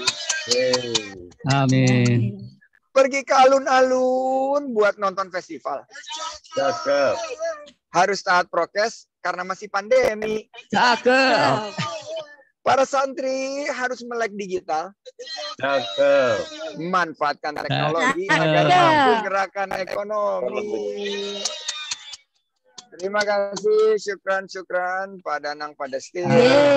Amin. Pergi ke alun-alun buat nonton festival. Cakep. Harus taat prokes karena masih pandemi. Cakep. Para santri harus melek digital. Cakep. Manfaatkan teknologi Cakep. agar mampu gerakan ekonomi. Terima kasih, syukran pada Nang pada Steve,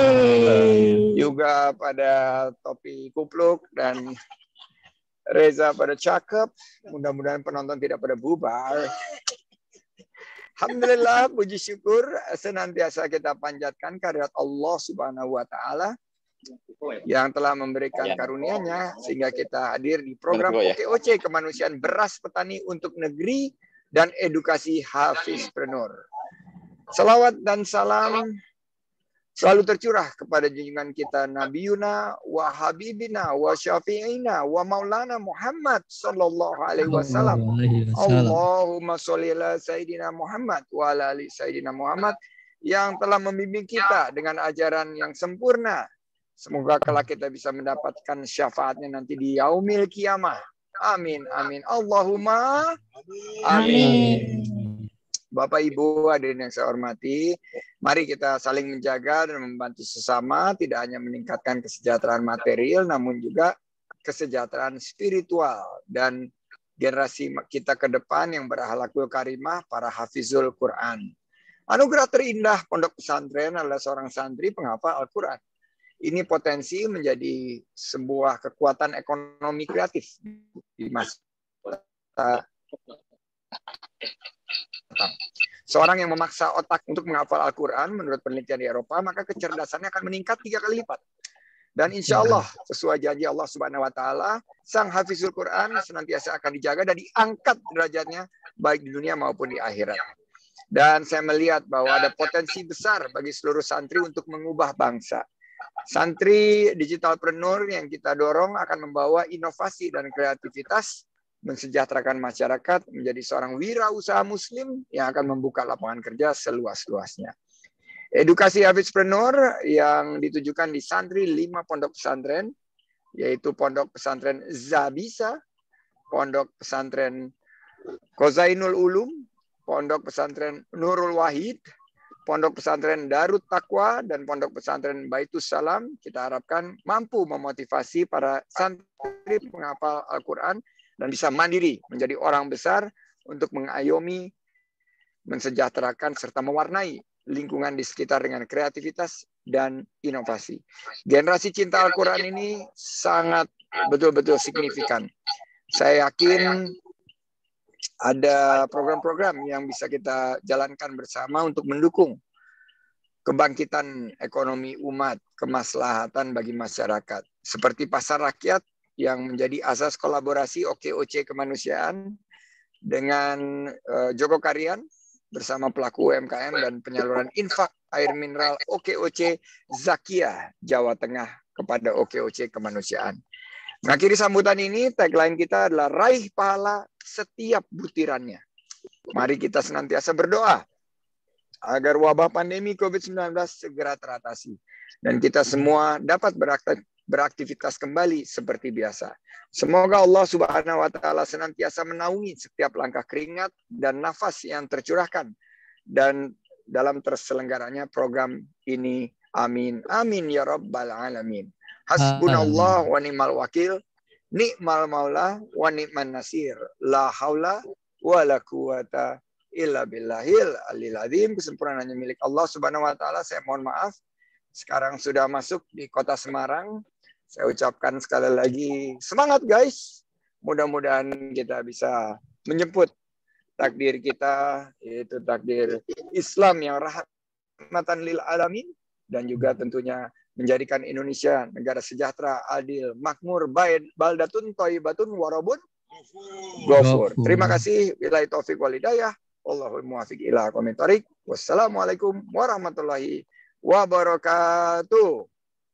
juga pada Topi Kupluk dan Reza pada cakep. Mudah-mudahan penonton tidak pada bubar. Alhamdulillah, puji syukur senantiasa kita panjatkan kehadirat Allah Subhanahu wa Ta'ala yang telah memberikan karunia-Nya sehingga kita hadir di program OKOC Kemanusiaan Beras Petani untuk Negeri dan Edukasi Hafizpreneur. Salawat dan salam selalu tercurah kepada junjungan kita Nabiyuna wa Habibina wa Syafi'ina wa Maulana Muhammad sallallahu alaihi wasallam. Allahumma sholli ala Sayyidina Muhammad wa ala ali Sayyidina Muhammad yang telah membimbing kita dengan ajaran yang sempurna. Semoga kelak kita bisa mendapatkan syafaatnya nanti di yaumil kiamah. Amin, amin. Allahumma amin. Bapak Ibu hadirin yang saya hormati, mari kita saling menjaga dan membantu sesama, tidak hanya meningkatkan kesejahteraan material, namun juga kesejahteraan spiritual dan generasi kita ke depan yang berakhlakul karimah, para hafizul Quran. Anugerah terindah pondok pesantren adalah seorang santri penghafal Al-Quran. Ini potensi menjadi sebuah kekuatan ekonomi kreatif di masa seorang yang memaksa otak untuk menghafal Al-Quran menurut penelitian di Eropa, maka kecerdasannya akan meningkat 3 kali lipat. Dan insya Allah, sesuai janji Allah Subhanahu wa Ta'ala, sang hafizul Quran senantiasa akan dijaga dan diangkat derajatnya baik di dunia maupun di akhirat. Dan saya melihat bahwa ada potensi besar bagi seluruh santri untuk mengubah bangsa. Santri digitalpreneur yang kita dorong akan membawa inovasi dan kreativitas, mensejahterakan masyarakat, menjadi seorang wirausaha muslim yang akan membuka lapangan kerja seluas-luasnya. Edukasi hafizpreneur yang ditujukan di santri 5 pondok pesantren, yaitu Pondok Pesantren Zabisa, Pondok Pesantren Kozainul Ulum, Pondok Pesantren Nurul Wahid, Pondok Pesantren Darut Taqwa, dan Pondok Pesantren Baitus Salam. Kita harapkan mampu memotivasi para santri penghafal Al-Quran dan bisa mandiri menjadi orang besar untuk mengayomi, mensejahterakan, serta mewarnai lingkungan di sekitar dengan kreativitas dan inovasi. Generasi cinta Al-Quran ini sangat betul-betul signifikan. Saya yakin ada program-program yang bisa kita jalankan bersama untuk mendukung kebangkitan ekonomi umat, kemaslahatan bagi masyarakat. Seperti pasar rakyat yang menjadi asas kolaborasi OKOC Kemanusiaan dengan Joko Karian bersama pelaku UMKM dan penyaluran infak air mineral OKOC Zakia Jawa Tengah kepada OKOC Kemanusiaan. Mengakhiri sambutan ini, tagline kita adalah raih pahala setiap butirannya. Mari kita senantiasa berdoa agar wabah pandemi COVID-19 segera teratasi dan kita semua dapat beraktivitas kembali seperti biasa. Semoga Allah Subhanahu wa Ta'ala senantiasa menaungi setiap langkah keringat dan nafas yang tercurahkan dan dalam terselenggaranya program ini. Amin. Amin ya rabbal alamin. Hasbunallah wa ni'mal wakil, ni'mal maula wa ni'man nasir. La haula wa la quwata illa billahil alil azim. Kesempurnaan hanya milik Allah Subhanahu wa Ta'ala. Saya mohon maaf. Sekarang sudah masuk di Kota Semarang. Saya ucapkan sekali lagi semangat guys. Mudah-mudahan kita bisa menjemput takdir kita, yaitu takdir Islam yang rahmatan lil alamin, dan juga tentunya menjadikan Indonesia negara sejahtera, adil, makmur, baldatun, thayyibatun, warabun ghafur. Terima kasih. Billahi taufiq wal hidayah. Wallahul muwaffiq ila aqwamit thoriq. Wassalamualaikum warahmatullahi wabarakatuh.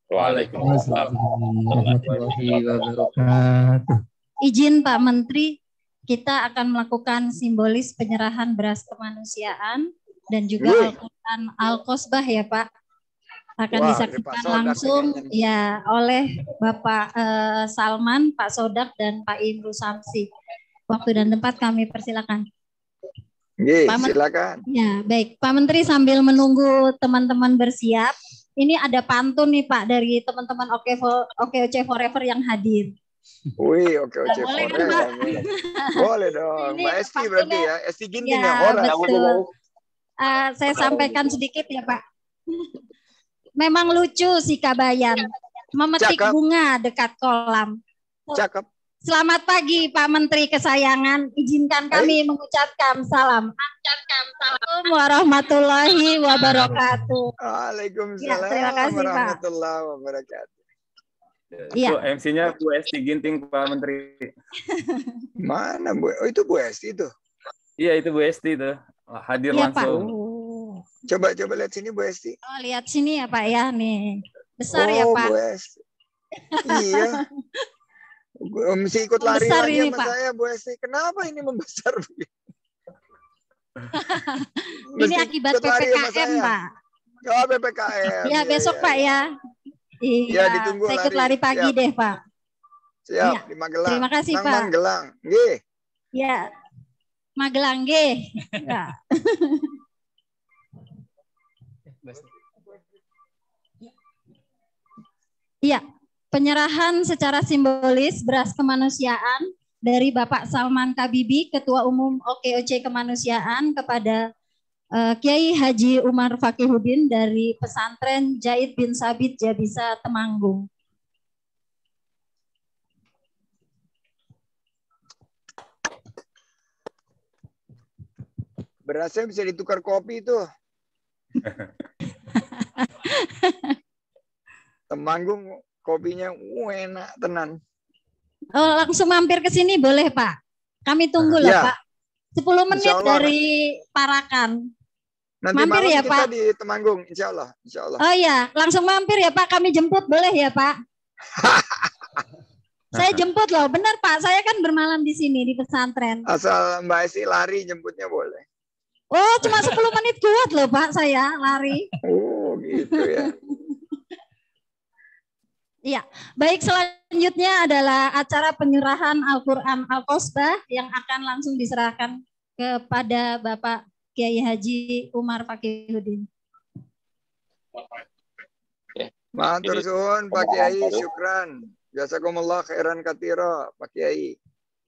Waalaikumsalam. warahmatullahi wabarakatuh. Izin Pak Menteri, kita akan melakukan simbolis penyerahan beras kemanusiaan dan juga Al-Quran Al-Qosbah ya Pak. Akan disaksikan langsung ya oleh Bapak Salman, Pak Sodak, dan Pak Imru Samsi. Waktu dan tempat kami persilakan. Silakan. Ya, baik. Pak Menteri sambil menunggu teman-teman bersiap, ini ada pantun nih Pak dari teman-teman OKOC Forever yang hadir. Wih, OKOC boleh Forever. kan, Pak? Boleh dong. Mbak Esti berarti ya. Esti Ginting ya. Betul. Saya sampaikan sedikit ya Pak. Memang lucu si Kabayan. Memetik bunga dekat kolam. Cakep. Selamat pagi Pak Menteri kesayangan. Izinkan kami mengucapkan salam. Assalamualaikum warahmatullahi wabarakatuh. Waalaikumsalam Ya, terima kasih, Pak. warahmatullahi wabarakatuh. Iya. Itu MC-nya Bu Esti Ginting, Pak Menteri. Mana Bu? Oh, itu Bu Esti itu. Iya, itu Bu Esti itu. Hadir Iya, langsung. Pak. Coba lihat sini Bu Esti. Oh, lihat sini ya Pak ya nih. Besar ya Pak. Bu Esti. Iya. Mesti ikut lari Besar lagi ini, sama Pak. saya Bu Esti. Kenapa ini membesar begitu? Ini akibat PPKM Pak. Oh, PPKM. Ya, besok Pak ya. Iya, ditunggu saya ikut lari pagi Siap. deh Pak. Siap, Ya. di Magelang. Terima kasih Nang Pak. Magelang. Nggih. Ya, Magelang nggih. Ya. Iya, penyerahan secara simbolis beras kemanusiaan dari Bapak Salman Kabibi, Ketua Umum OKOC Kemanusiaan kepada Kiai Haji Umar Fakihuddin dari Pesantren Zaid bin Sabit Jabisa Temanggung. Berasnya bisa ditukar kopi tuh. Temanggung kopinya enak tenan. Oh, langsung mampir ke sini boleh Pak? Kami tunggu lah Ya. Pak. 10 menit Insya Allah. dari Parakan. Nanti Mampir malam ya, kita Pak? di Temanggung, insya Allah. Insya Allah. Oh iya, langsung mampir ya Pak. Kami jemput boleh ya Pak? Saya jemput loh, benar Pak. Saya kan bermalam di sini di pesantren. Asal Mbak Esti lari jemputnya boleh. Oh, cuma 10 menit kuat loh Pak saya lari. Oh gitu ya. Iya, baik selanjutnya adalah acara penyerahan Al-Quran Al-Qosbah yang akan langsung diserahkan kepada Bapak Kiai Haji Umar Fakihuddin. Matur suwun Pak Kiai, syukran. Jazakumullah khairan katsira Pak Kiai.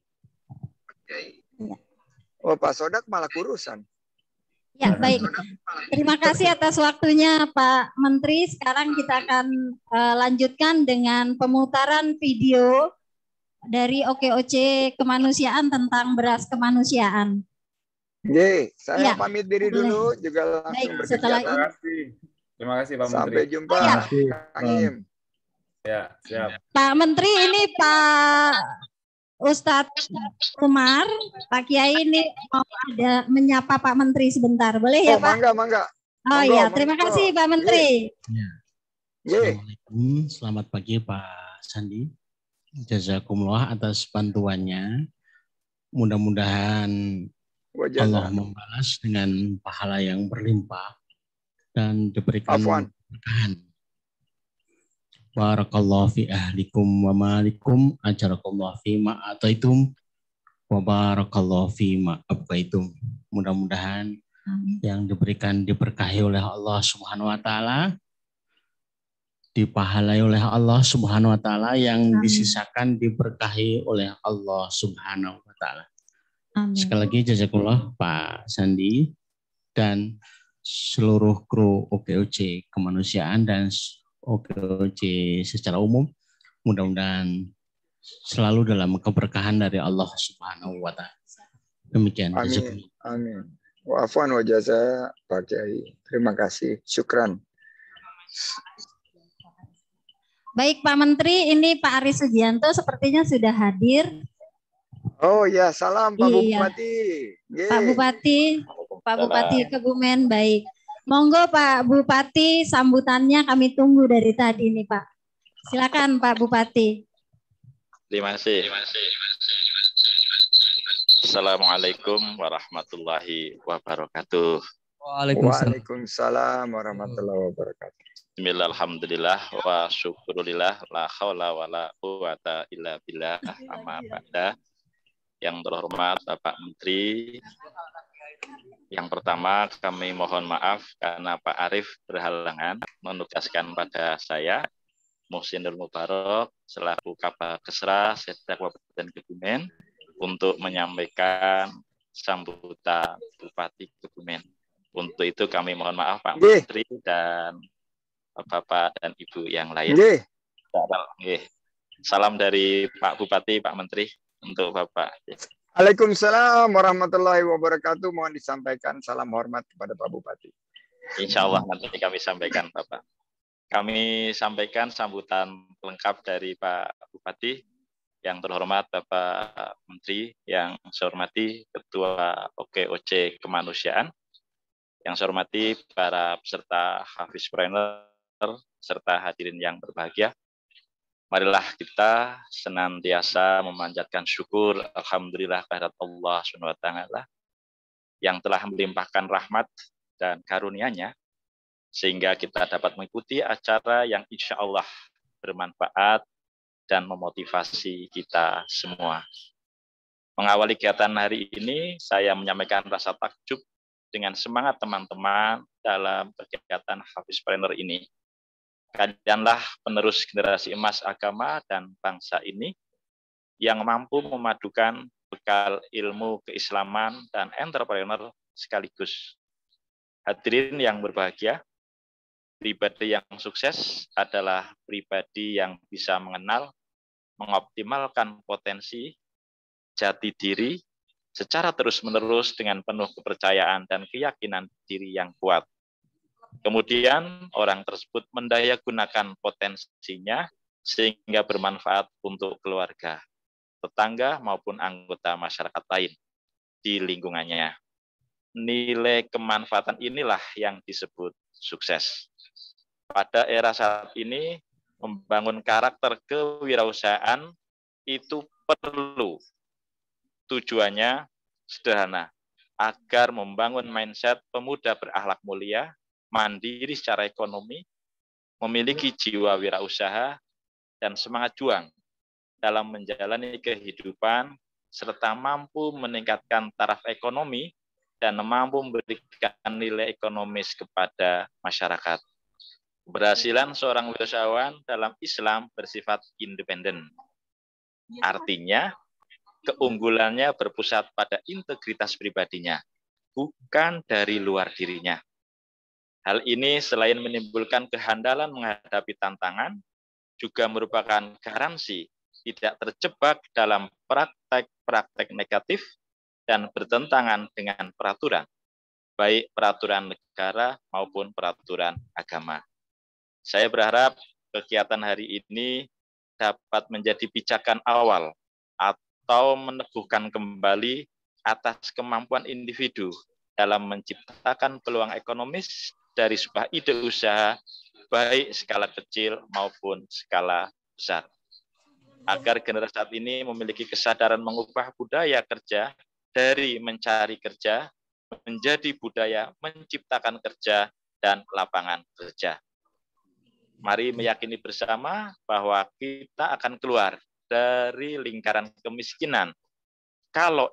Oh Pak Sodak malah kurusan. Ya, baik. Terima kasih atas waktunya Pak Menteri. Sekarang kita akan lanjutkan dengan pemutaran video dari OKOC Kemanusiaan tentang beras kemanusiaan. Oke, saya Ya, pamit diri boleh. dulu juga langsung Baik, setelah berkegiatan. Terima kasih Pak Menteri. Sampai jumpa. Oh, ya. Kang Im. Ya, siap. Pak Menteri ini Pak Ustadz Umar, Pak Kiai ini mau ada menyapa Pak Menteri sebentar. Boleh ya Oh, Pak? mangga. Oh Monggo, iya, monggo. terima kasih Pak Menteri. Ya. Ye. Assalamualaikum, selamat pagi Pak Sandi. Jazakumullah atas bantuannya. Mudah-mudahan Wajah. Allah membalas dengan pahala yang berlimpah dan diberikan Afwan. keberkahan. Barakallahu fi ahlikum wa malikum, ajarakallahu fi ma ataitum, wa barakallahu fi ma abqaitum. Mudah-mudahan yang diberikan diberkahi oleh Allah Subhanahu wa taala, dipahalai oleh Allah Subhanahu wa taala, yang disisakan diberkahi oleh Allah Subhanahu wa taala. Sekali lagi jazakumullah Pak Sandi dan seluruh kru OKOC Kemanusiaan dan OKOC secara umum, mudah-mudahan selalu dalam keberkahan dari Allah Subhanahu wa taala. Demikian. Amin. Amin. Wa afwan wa jaza Pak Kiai. Terima kasih. Syukran. Baik Pak Menteri, ini Pak Aris Sugianto sepertinya sudah hadir. Oh ya, salam Pak Iya. Bupati. Ye. Pak Bupati Kebumen, baik. Monggo Pak Bupati, sambutannya kami tunggu dari tadi nih Pak. Silakan Pak Bupati. Terima kasih. Assalamualaikum warahmatullahi wabarakatuh. Waalaikumsalam warahmatullahi wabarakatuh. Bismillah, alhamdulillah, wa syukurillah, la hawla wa la quwata illa billah, amma ba'da. Yang terhormat Bapak Menteri, yang pertama kami mohon maaf karena Pak Arief berhalangan menugaskan pada saya, Muhsinul Mubarak, selaku Kabakesra Setda Kabupaten Kebumen, untuk menyampaikan sambutan Bupati Kebumen. Untuk itu kami mohon maaf Pak Menteri dan Bapak dan Ibu yang lain. Salam dari Pak Bupati, Pak Menteri untuk Bapak. Waalaikumsalam warahmatullahi wabarakatuh. Mohon disampaikan salam hormat kepada Pak Bupati. Insya Allah nanti kami sampaikan Bapak. Kami sampaikan sambutan lengkap dari Pak Bupati. Yang terhormat Bapak Menteri, yang saya hormati Ketua OKOC Kemanusiaan, yang saya hormati para peserta Hafizpreneur, serta hadirin yang berbahagia. Marilah kita senantiasa memanjatkan syukur alhamdulillah kehadirat Allah SWT yang telah melimpahkan rahmat dan karunia-Nya sehingga kita dapat mengikuti acara yang insya Allah bermanfaat dan memotivasi kita semua. Mengawali kegiatan hari ini, saya menyampaikan rasa takjub dengan semangat teman-teman dalam kegiatan Hafizpreneur ini. Kalianlah penerus generasi emas agama dan bangsa ini yang mampu memadukan bekal ilmu keislaman dan entrepreneur sekaligus. Hadirin yang berbahagia, pribadi yang sukses adalah pribadi yang bisa mengenal, mengoptimalkan potensi, jati diri, secara terus-menerus dengan penuh kepercayaan dan keyakinan diri yang kuat. Kemudian orang tersebut mendayagunakan potensinya sehingga bermanfaat untuk keluarga, tetangga maupun anggota masyarakat lain di lingkungannya. Nilai kemanfaatan inilah yang disebut sukses. Pada era saat ini, membangun karakter kewirausahaan itu perlu. Tujuannya sederhana, agar membangun mindset pemuda berakhlak mulia, mandiri secara ekonomi, memiliki jiwa wirausaha, dan semangat juang dalam menjalani kehidupan, serta mampu meningkatkan taraf ekonomi dan mampu memberikan nilai ekonomis kepada masyarakat. Keberhasilan seorang wirausahawan dalam Islam bersifat independen. Artinya, keunggulannya berpusat pada integritas pribadinya, bukan dari luar dirinya. Hal ini selain menimbulkan kehandalan menghadapi tantangan, juga merupakan garansi tidak terjebak dalam praktek-praktek negatif dan bertentangan dengan peraturan, baik peraturan negara maupun peraturan agama. Saya berharap kegiatan hari ini dapat menjadi pijakan awal atau meneguhkan kembali atas kemampuan individu dalam menciptakan peluang ekonomis dari sebuah ide usaha, baik skala kecil maupun skala besar. Agar generasi saat ini memiliki kesadaran mengubah budaya kerja dari mencari kerja menjadi budaya menciptakan kerja dan lapangan kerja. Mari meyakini bersama bahwa kita akan keluar dari lingkaran kemiskinan kalau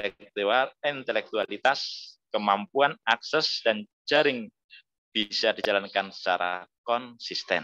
intelektualitas, kemampuan akses, dan jaring bisa dijalankan secara konsisten.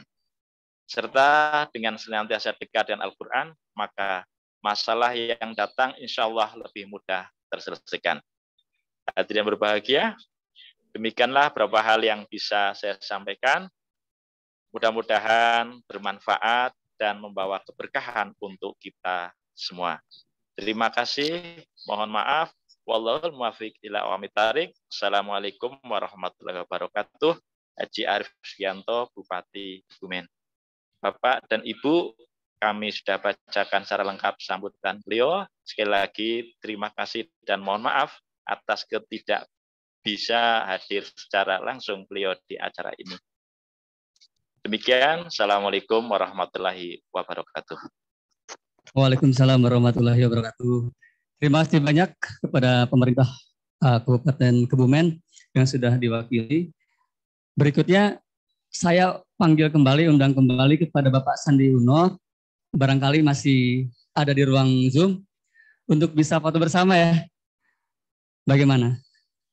Serta dengan senantiasa dekat dengan Al-Quran, maka masalah yang datang insya Allah lebih mudah terselesaikan. Hadirin berbahagia, demikianlah beberapa hal yang bisa saya sampaikan. Mudah-mudahan bermanfaat dan membawa keberkahan untuk kita semua. Terima kasih, mohon maaf. Wallahul muwaffiq ila aqwamit thariq. Assalamualaikum warahmatullahi wabarakatuh. Haji Arief Sugianto, Bupati Kebumen. Bapak dan Ibu, kami sudah bacakan secara lengkap sambutan beliau. Sekali lagi terima kasih dan mohon maaf atas bisa hadir secara langsung beliau di acara ini. Demikian, Assalamualaikum warahmatullahi wabarakatuh. Waalaikumsalam warahmatullahi wabarakatuh. Terima kasih banyak kepada pemerintah Kabupaten Kebumen yang sudah diwakili. Berikutnya saya panggil kembali, undang kembali kepada Bapak Sandi Uno, barangkali masih ada di ruang Zoom, untuk bisa foto bersama ya. Bagaimana?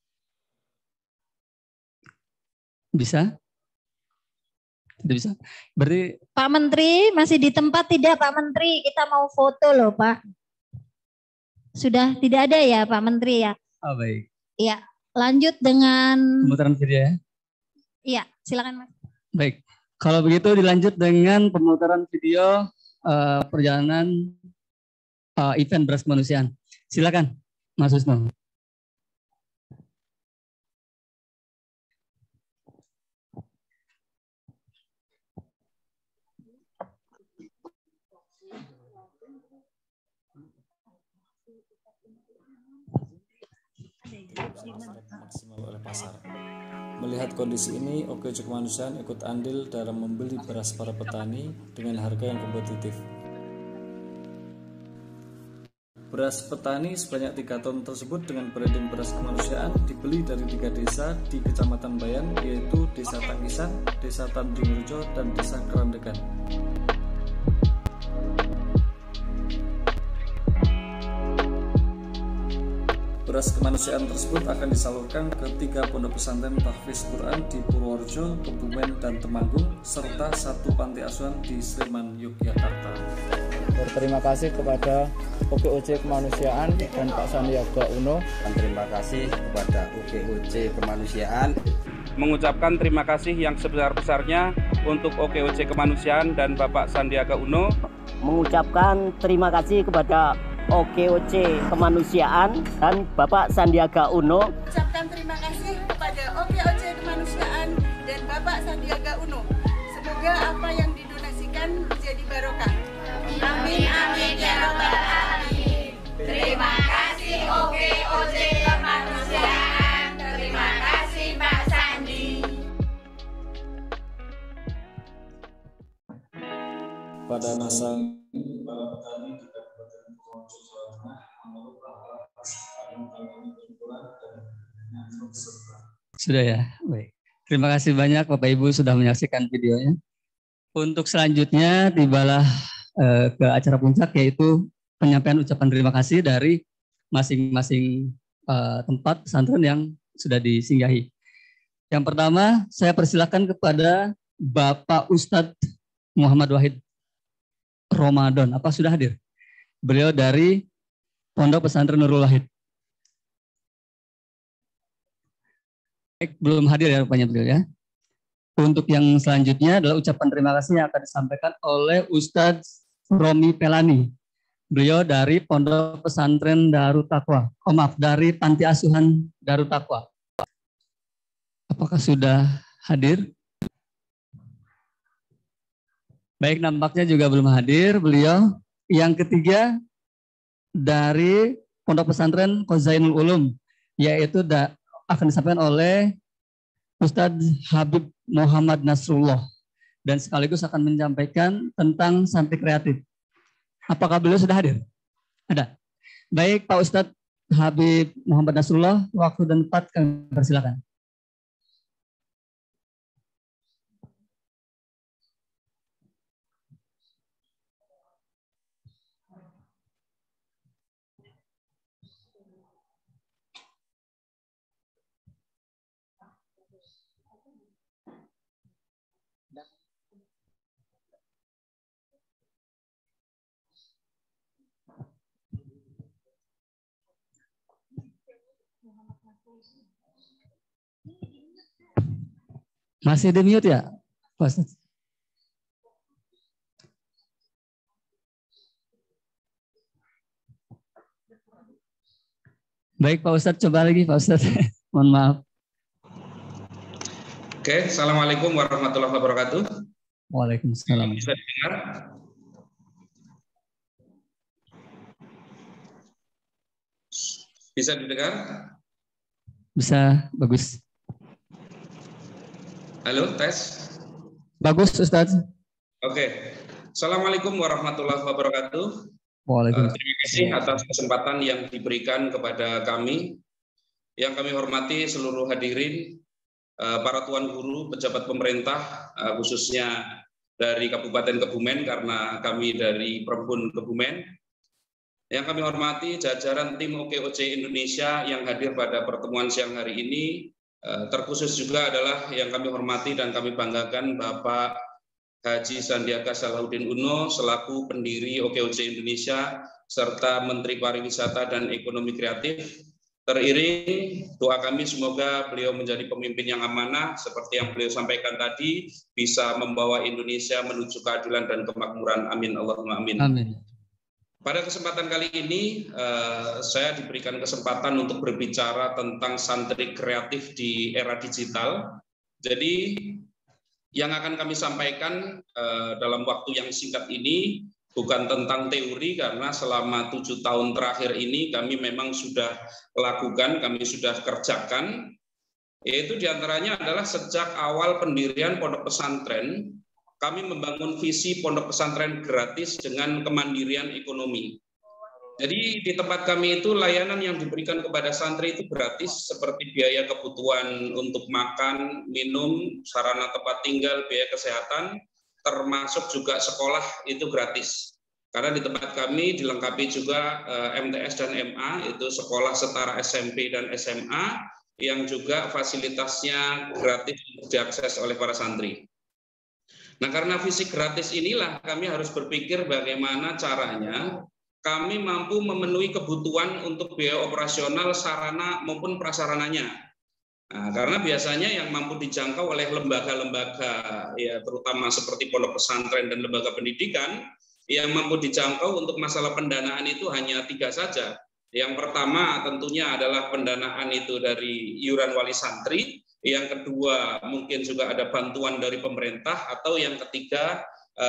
Bisa? Tidak bisa. Berarti Pak Menteri masih di tempat tidak Pak Menteri? Kita mau foto loh Pak. Sudah tidak ada ya Pak Menteri ya? Oh, baik. Iya, lanjut dengan Pemutaran video ya. Iya, silakan Mas. Baik. Kalau begitu dilanjut dengan pemutaran video perjalanan event Beras Kemanusiaan. Silakan Mas Wisnu. Maksimal oleh pasar. Melihat kondisi ini, OKOC Kemanusiaan ikut andil dalam membeli beras para petani dengan harga yang kompetitif. Beras petani sebanyak 3 ton tersebut dengan branding Beras Kemanusiaan dibeli dari 3 desa di Kecamatan Bayan, yaitu Desa Tangkisan, Desa Tanjungrejo, dan Desa Kerandegan. Beras kemanusiaan tersebut akan disalurkan ke 3 pondok pesantren tahfiz Quran di Purworejo, Kebumen, dan Temanggung, serta 1 panti asuhan di Sleman, Yogyakarta. Berterima kasih kepada OKOC Kemanusiaan dan Pak Sandiaga Uno. Dan terima kasih kepada OKOC Kemanusiaan. Mengucapkan terima kasih yang sebesar-besarnya untuk OKOC Kemanusiaan dan Bapak Sandiaga Uno. Mengucapkan terima kasih kepada OKOC Kemanusiaan dan Bapak Sandiaga Uno. Ucapkan terima kasih kepada OKOC Kemanusiaan dan Bapak Sandiaga Uno. Semoga apa yang didonasikan menjadi barokah. Amin amin ya rabbal alamin. Terima kasih OKOC Kemanusiaan. Terima kasih Pak Sandi. Pada masa sudah ya, baik. Terima kasih banyak Bapak Ibu sudah menyaksikan videonya. Untuk selanjutnya tibalah ke acara puncak, yaitu penyampaian ucapan terima kasih dari masing-masing tempat pesantren yang sudah disinggahi. Yang pertama saya persilakan kepada Bapak Ustadz Muhammad Wahid Ramadan. Apa sudah hadir? Beliau dari Pondok Pesantren Nurul Wahid. Belum hadir ya rupanya beliau ya. Untuk yang selanjutnya adalah ucapan terima kasih yang akan disampaikan oleh Ustadz Romi Pelani. Beliau dari Pondok Pesantren Darut Taqwa. Oh maaf, dari Panti Asuhan Darut Taqwa. Apakah sudah hadir? Baik, nampaknya juga belum hadir beliau. Yang ketiga dari Pondok Pesantren Qazainul Ulum, yaitu akan disampaikan oleh Ustadz Habib Muhammad Nasrullah dan sekaligus akan menyampaikan tentang santri kreatif. Apakah beliau sudah hadir? Ada. Baik, Pak Ustadz Habib Muhammad Nasrullah, waktu dan tempat kami persilakan. Masih di mute ya, Pak Ustadz? Baik Pak Ustadz, coba lagi Pak Ustadz. Mohon maaf. Oke, Assalamualaikum warahmatullahi wabarakatuh. Waalaikumsalam. Bisa didengar? Bisa didengar? Bisa, bagus. Halo, tes. Bagus, Ustaz. Oke. Assalamualaikum warahmatullahi wabarakatuh. Waalaikumsalam. Terima kasih atas kesempatan yang diberikan kepada kami. Yang kami hormati seluruh hadirin, para tuan guru, pejabat pemerintah, khususnya dari Kabupaten Kebumen, karena kami dari Perbun Kebumen. Yang kami hormati jajaran tim OKOC Indonesia yang hadir pada pertemuan siang hari ini. Terkhusus juga adalah yang kami hormati dan kami banggakan Bapak Haji Sandiaga Salahuddin Uno selaku pendiri OKOC Indonesia serta Menteri Pariwisata dan Ekonomi Kreatif. Teriring doa kami semoga beliau menjadi pemimpin yang amanah seperti yang beliau sampaikan tadi, bisa membawa Indonesia menuju keadilan dan kemakmuran. Amin Allahumma amin. Amin. Pada kesempatan kali ini saya diberikan kesempatan untuk berbicara tentang santri kreatif di era digital. Jadi yang akan kami sampaikan dalam waktu yang singkat ini bukan tentang teori, karena selama 7 tahun terakhir ini kami memang sudah lakukan, kami sudah kerjakan, yaitu diantaranya adalah sejak awal pendirian pondok pesantren, kami membangun visi pondok pesantren gratis dengan kemandirian ekonomi. Jadi di tempat kami itu layanan yang diberikan kepada santri itu gratis, seperti biaya kebutuhan untuk makan, minum, sarana tempat tinggal, biaya kesehatan, termasuk juga sekolah itu gratis. Karena di tempat kami dilengkapi juga MTS dan MA, itu sekolah setara SMP dan SMA, yang juga fasilitasnya gratis diakses oleh para santri. Nah, karena visi gratis inilah kami harus berpikir bagaimana caranya kami mampu memenuhi kebutuhan untuk biaya operasional sarana maupun prasarananya. Nah, karena biasanya yang mampu dijangkau oleh lembaga-lembaga, ya terutama seperti pondok pesantren dan lembaga pendidikan, yang mampu dijangkau untuk masalah pendanaan itu hanya 3 saja. Yang pertama tentunya adalah pendanaan itu dari iuran wali santri, yang kedua mungkin juga ada bantuan dari pemerintah, atau yang ketiga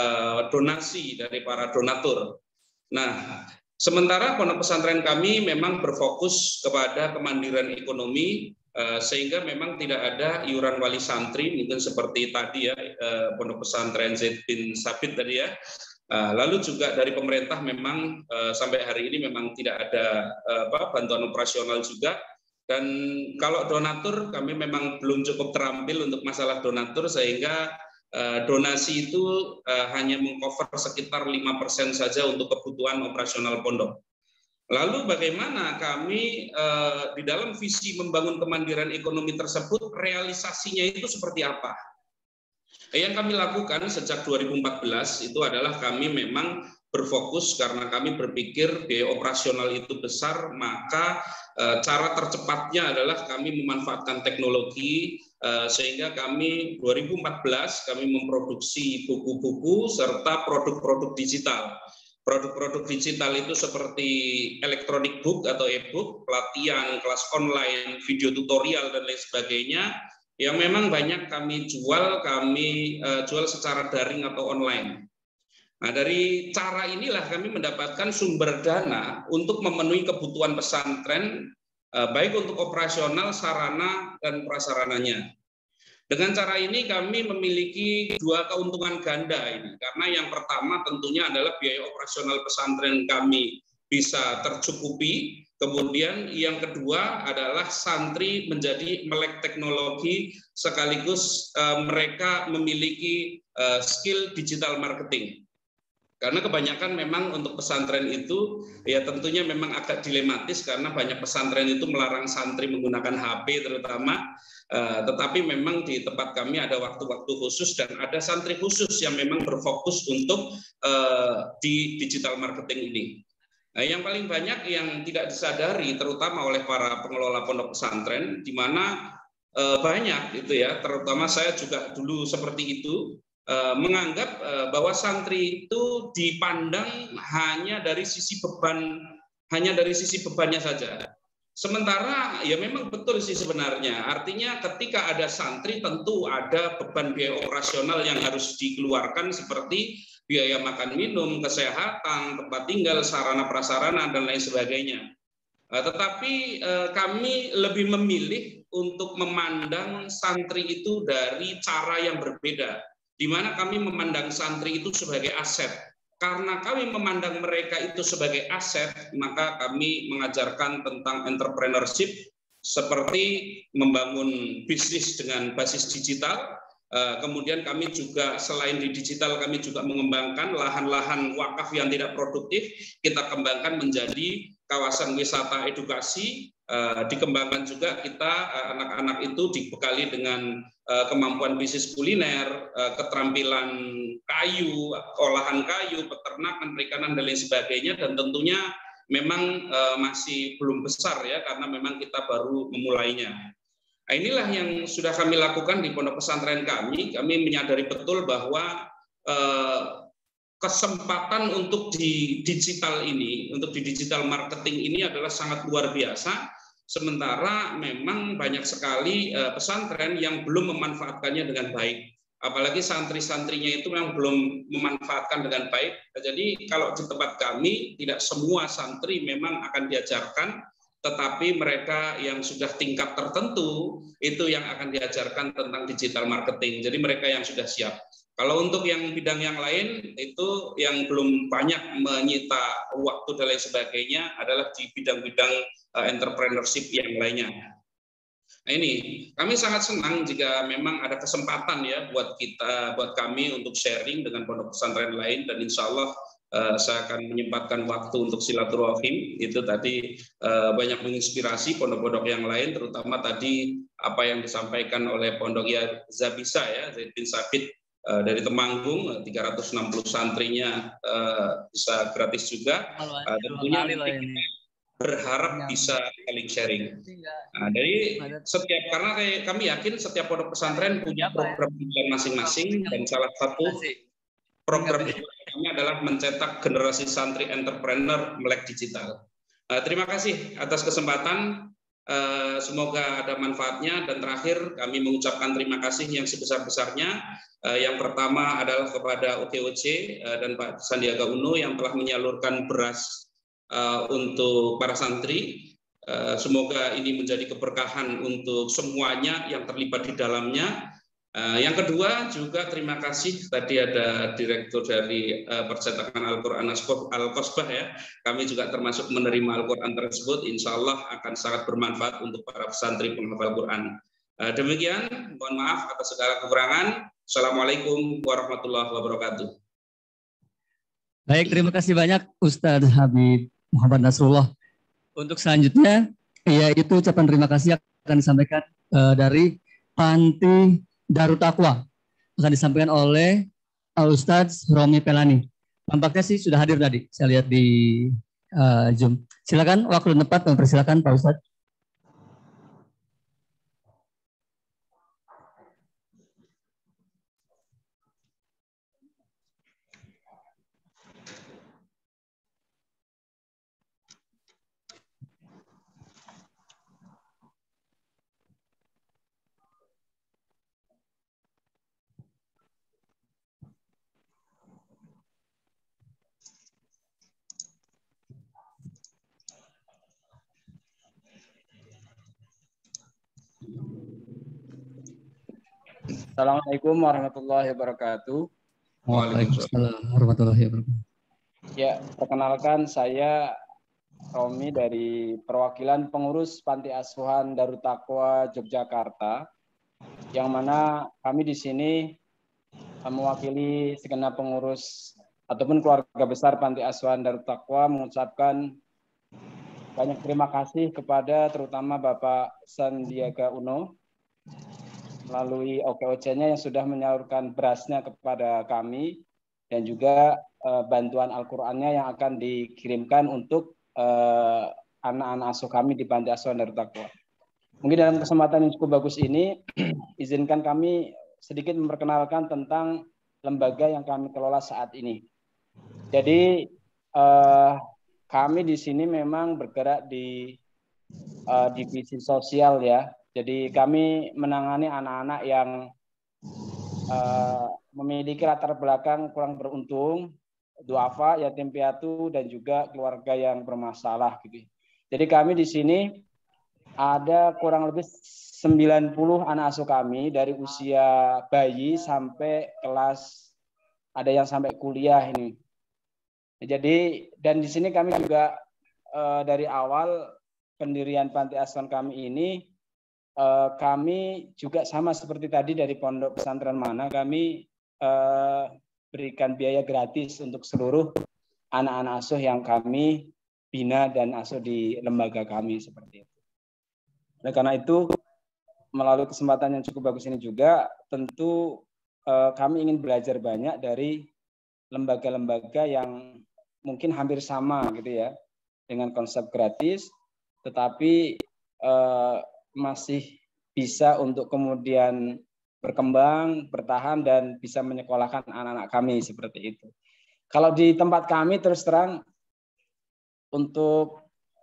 donasi dari para donatur. Nah, sementara pondok pesantren kami memang berfokus kepada kemandirian ekonomi, sehingga memang tidak ada iuran wali santri, mungkin seperti tadi ya, pondok pesantren Zaid bin Sabit tadi ya. Lalu juga dari pemerintah memang sampai hari ini memang tidak ada bantuan operasional juga. Dan kalau donatur kami memang belum cukup terampil untuk masalah donatur, sehingga donasi itu hanya mengcover sekitar 5% saja untuk kebutuhan operasional pondok. Lalu bagaimana kami di dalam visi membangun kemandirian ekonomi tersebut, realisasinya itu seperti apa? Yang kami lakukan sejak 2014 itu adalah kami memang berfokus karena kami berpikir biaya operasional itu besar, maka cara tercepatnya adalah kami memanfaatkan teknologi, sehingga kami 2014 kami memproduksi buku-buku serta produk-produk digital. Produk-produk digital itu seperti electronic book atau e-book, pelatihan, kelas online, video tutorial, dan lain sebagainya, yang memang banyak kami jual secara daring atau online. Nah, dari cara inilah kami mendapatkan sumber dana untuk memenuhi kebutuhan pesantren, baik untuk operasional, sarana, dan prasarananya. Dengan cara ini kami memiliki 2 keuntungan ganda ini, karena yang pertama tentunya adalah biaya operasional pesantren kami bisa tercukupi, kemudian yang kedua adalah santri menjadi melek teknologi sekaligus mereka memiliki skill digital marketing. Karena kebanyakan memang untuk pesantren itu ya tentunya memang agak dilematis, karena banyak pesantren itu melarang santri menggunakan HP terutama. Tetapi memang di tempat kami ada waktu-waktu khusus dan ada santri khusus yang memang berfokus untuk di digital marketing ini. Nah, yang paling banyak yang tidak disadari terutama oleh para pengelola pondok pesantren, di mana banyak itu ya, terutama saya juga dulu seperti itu, menganggap bahwa santri itu dipandang hanya dari sisi bebannya saja. Sementara ya memang betul sih sebenarnya, artinya ketika ada santri tentu ada beban biaya operasional yang harus dikeluarkan seperti biaya makan minum, kesehatan, tempat tinggal, sarana prasarana, dan lain sebagainya. Tetapi kami lebih memilih untuk memandang santri itu dari cara yang berbeda, di mana kami memandang santri itu sebagai aset. Karena kami memandang mereka itu sebagai aset, maka kami mengajarkan tentang entrepreneurship, seperti membangun bisnis dengan basis digital. Kemudian kami juga selain di digital, kami juga mengembangkan lahan-lahan wakaf yang tidak produktif, kita kembangkan menjadi kawasan wisata edukasi. Dikembangkan juga kita anak-anak itu dibekali dengan kemampuan bisnis kuliner, keterampilan kayu, olahan kayu, peternakan, perikanan dan lain sebagainya, dan tentunya memang masih belum besar ya, karena memang kita baru memulainya. Nah, inilah yang sudah kami lakukan di pondok pesantren kami. Kami menyadari betul bahwa kesempatan untuk di digital ini, untuk di digital marketing ini adalah sangat luar biasa. Sementara memang banyak sekali pesantren yang belum memanfaatkannya dengan baik. Apalagi santri-santrinya itu memang belum memanfaatkan dengan baik. Jadi kalau di tempat kami, tidak semua santri memang akan diajarkan, tetapi mereka yang sudah tingkat tertentu, itu yang akan diajarkan tentang digital marketing. Jadi mereka yang sudah siap. Kalau untuk yang bidang yang lain, itu yang belum banyak menyita waktu dan lain sebagainya adalah di bidang-bidang entrepreneurship yang lainnya. Nah ini, kami sangat senang jika memang ada kesempatan ya buat kita, buat kami untuk sharing dengan pondok pesantren lain, dan insya Allah saya akan menyempatkan waktu untuk silaturahim. Itu tadi banyak menginspirasi pondok-pondok yang lain, terutama tadi apa yang disampaikan oleh Pondok Ya Zabisa ya, Zaid bin Sabit dari Temanggung, 360 santrinya bisa gratis juga. Tentunya berharap bisa saling sharing. Nah, dari setiap, karena kami yakin setiap pondok pesantren punya program masing-masing, dan salah satu program kami adalah mencetak generasi santri entrepreneur melek digital. Terima kasih atas kesempatan. Semoga ada manfaatnya, dan terakhir kami mengucapkan terima kasih yang sebesar-besarnya. Yang pertama adalah kepada OKOC dan Pak Sandiaga Uno yang telah menyalurkan beras untuk para santri. Semoga ini menjadi keberkahan untuk semuanya yang terlibat di dalamnya. Yang kedua juga terima kasih, tadi ada Direktur dari Percetakan Al-Quran Al-Qosbah ya. Kami juga termasuk menerima Al-Quran tersebut, insya Allah akan sangat bermanfaat untuk para santri penghafal Quran. Demikian, mohon maaf atas segala kekurangan. Assalamualaikum warahmatullahi wabarakatuh. Baik, terima kasih banyak Ustadz Habib Muhammad Nasrullah. Untuk selanjutnya, yaitu ucapan terima kasih akan disampaikan dari Panti Darut Taqwa, akan disampaikan oleh Ustadz Romi Pelani. Nampaknya sih sudah hadir tadi, saya lihat di Zoom. Silakan, waktu dan tempat mempersilakan Pak Ustadz. Assalamualaikum warahmatullahi wabarakatuh. Waalaikumsalam warahmatullahi wabarakatuh. Ya, perkenalkan saya Romi dari perwakilan pengurus Panti Asuhan Darut Taqwa Yogyakarta, yang mana kami di sini mewakili segenap pengurus ataupun keluarga besar Panti Asuhan Darut Taqwa mengucapkan banyak terima kasih kepada terutama Bapak Sandiaga Uno melalui OKOC-nya yang sudah menyalurkan berasnya kepada kami, dan juga bantuan Al-Qur'annya yang akan dikirimkan untuk anak-anak asuh kami di Panti Asuhan Darut Taqwa. Mungkin dalam kesempatan yang cukup bagus ini, izinkan kami sedikit memperkenalkan tentang lembaga yang kami kelola saat ini. Jadi kami di sini memang bergerak di divisi sosial ya. Jadi kami menangani anak-anak yang memiliki latar belakang kurang beruntung, duafa, yatim piatu, dan juga keluarga yang bermasalah gitu. Jadi kami di sini ada kurang lebih 90 anak asuh kami dari usia bayi sampai kelas, ada yang sampai kuliah ini. Jadi dan di sini kami juga dari awal pendirian panti asuhan kami ini kami juga sama seperti tadi dari Pondok Pesantren Mana, kami berikan biaya gratis untuk seluruh anak-anak asuh yang kami bina dan asuh di lembaga kami seperti itu. Oleh karena itu, melalui kesempatan yang cukup bagus ini juga, tentu kami ingin belajar banyak dari lembaga-lembaga yang mungkin hampir sama gitu ya, dengan konsep gratis, tetapi masih bisa untuk kemudian berkembang, bertahan, dan bisa menyekolahkan anak-anak kami seperti itu. Kalau di tempat kami terus terang, untuk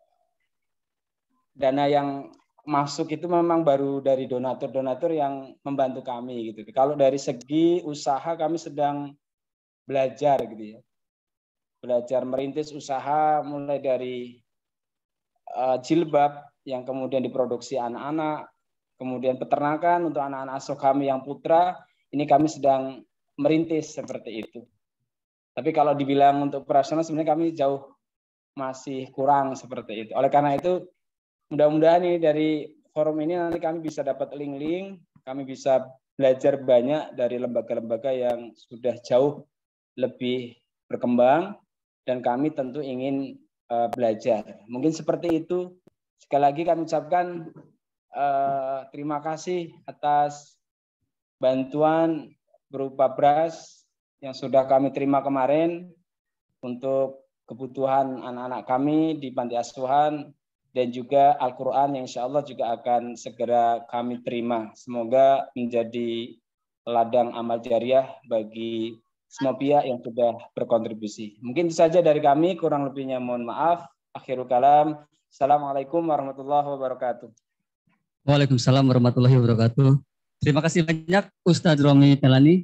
dana yang masuk itu memang baru dari donatur-donatur yang membantu kami gitu. Kalau dari segi usaha kami sedang belajar gitu ya. Belajar merintis usaha mulai dari jilbab yang kemudian diproduksi anak-anak, kemudian peternakan untuk anak-anak asuh kami yang putra, ini kami sedang merintis seperti itu. Tapi kalau dibilang untuk operasional sebenarnya kami jauh masih kurang seperti itu. Oleh karena itu mudah-mudahan ini dari forum ini nanti kami bisa dapat link-link, kami bisa belajar banyak dari lembaga-lembaga yang sudah jauh lebih berkembang, dan kami tentu ingin belajar. Mungkin seperti itu. Sekali lagi kami ucapkan terima kasih atas bantuan berupa beras yang sudah kami terima kemarin untuk kebutuhan anak-anak kami di panti asuhan, dan juga Al-Quran yang insya Allah juga akan segera kami terima. Semoga menjadi ladang amal jariah bagi semua pihak yang sudah berkontribusi. Mungkin itu saja dari kami, kurang lebihnya mohon maaf. Akhirul kalam. Assalamualaikum warahmatullahi wabarakatuh. Waalaikumsalam warahmatullahi wabarakatuh. Terima kasih banyak Ustadz Romi Pelani.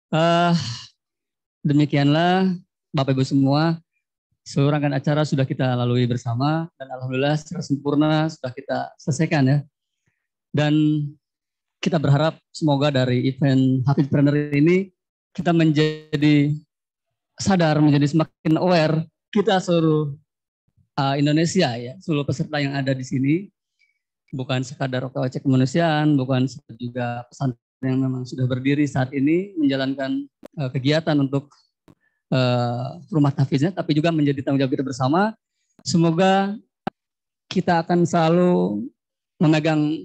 Demikianlah Bapak Ibu semua, seluruh rangkaian acara sudah kita lalui bersama, dan alhamdulillah secara sempurna sudah kita selesaikan ya. Dan kita berharap semoga dari event Hafidpreneur ini kita menjadi sadar, menjadi semakin aware kita seluruh Indonesia ya, seluruh peserta yang ada di sini, bukan sekadar OKOC kemanusiaan, bukan juga pesantren yang memang sudah berdiri saat ini menjalankan kegiatan untuk rumah tahfiznya, tapi juga menjadi tanggung jawab kita bersama. Semoga kita akan selalu memegang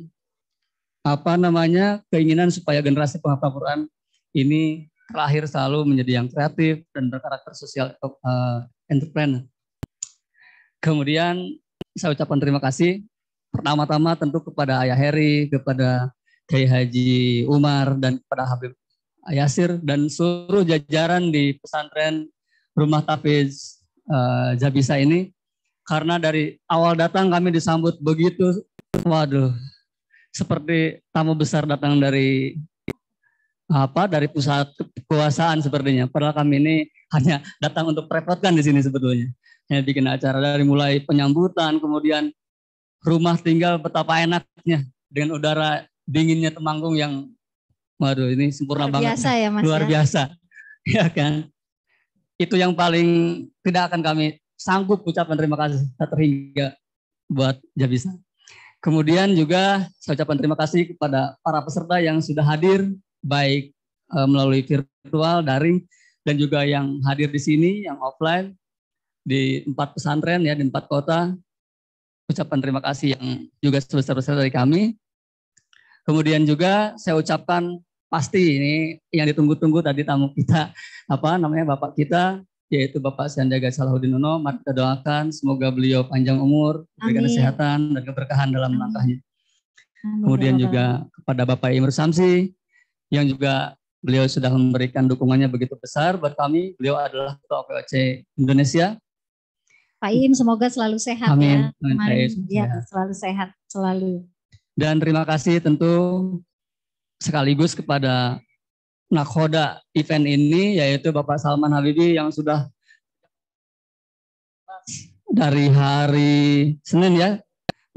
keinginan supaya generasi penghafal Quran ini terakhir selalu menjadi yang kreatif dan berkarakter sosial entrepreneur. Kemudian saya ucapkan terima kasih pertama-tama tentu kepada Ayah Heri, kepada Kiai Haji Umar, dan kepada Habib Yasir dan seluruh jajaran di pesantren Rumah Tahfiz Jabisa ini, karena dari awal datang kami disambut begitu, waduh, seperti tamu besar datang dari pusat kekuasaan sepertinya. Padahal kami ini hanya datang untuk merepotkan di sini sebetulnya. Hanya bikin acara dari mulai penyambutan, kemudian rumah tinggal betapa enaknya dengan udara dinginnya Temanggung yang waduh ini sempurna banget. Biasa ya Mas. Luar biasa. Ya kan? Itu yang paling tidak akan kami sanggup ucapkan terima kasih terhingga buat Jabisa. Kemudian juga saya ucapkan terima kasih kepada para peserta yang sudah hadir, baik melalui virtual, daring, dan juga yang hadir di sini, yang offline, di 4 pesantren ya, di 4 kota. Ucapkan terima kasih yang juga sebesar-besar dari kami. Kemudian juga saya ucapkan pasti ini yang ditunggu-tunggu tadi tamu kita, Bapak kita, yaitu Bapak Sandiaga Salahuddin Uno. Mari kita doakan semoga beliau panjang umur, diberikan kesehatan dan keberkahan dalam langkahnya. Kemudian juga kepada Bapak Imr Samsi, yang juga beliau sudah memberikan dukungannya begitu besar buat kami. Beliau adalah Ketua OKOC Indonesia. Pak Im semoga selalu sehat. Amin. Ya, selalu sehat, selalu. Dan terima kasih tentu sekaligus kepada nakhoda event ini, yaitu Bapak Salman Habibi yang sudah dari hari Senin ya,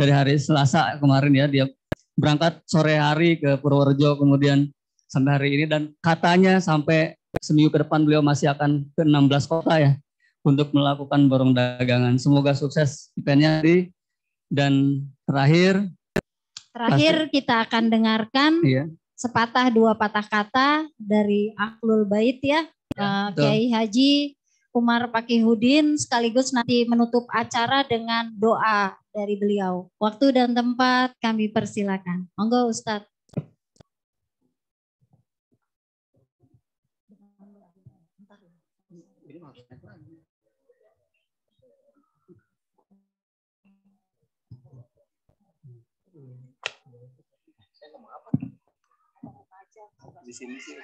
dari hari Selasa kemarin ya, dia berangkat sore hari ke Purworejo, kemudian sampai hari ini, dan katanya sampai seminggu ke depan beliau masih akan ke 16 kota ya untuk melakukan borong dagangan. Semoga sukses eventnya. Dan terakhir kita akan dengarkan sepatah dua patah kata dari Ahlul Bait ya, Kiai Haji Umar Fakihudin, sekaligus nanti menutup acara dengan doa dari beliau. Waktu dan tempat kami persilakan. Monggo Ustadz. Di sini sih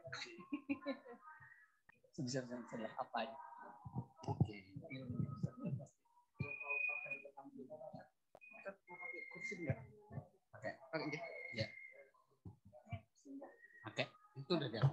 bisa apa aja. Oke. Pakai ya. Pakai itu udah dia.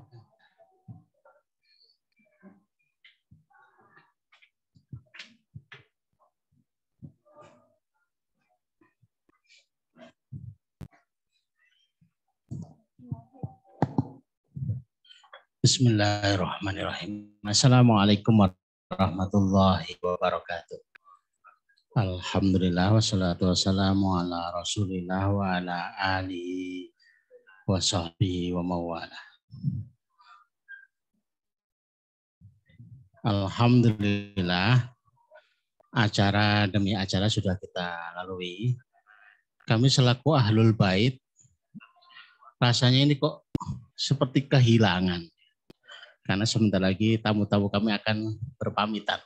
Bismillahirrahmanirrahim. Assalamualaikum warahmatullahi wabarakatuh. Alhamdulillah wassalatu wassalamu ala Rasulillah wa ala alihi wa sahbihi wa mawala. Alhamdulillah, acara demi acara sudah kita lalui. Kami selaku Ahlul Bait rasanya ini kok seperti kehilangan. Karena sebentar lagi tamu-tamu kami akan berpamitan.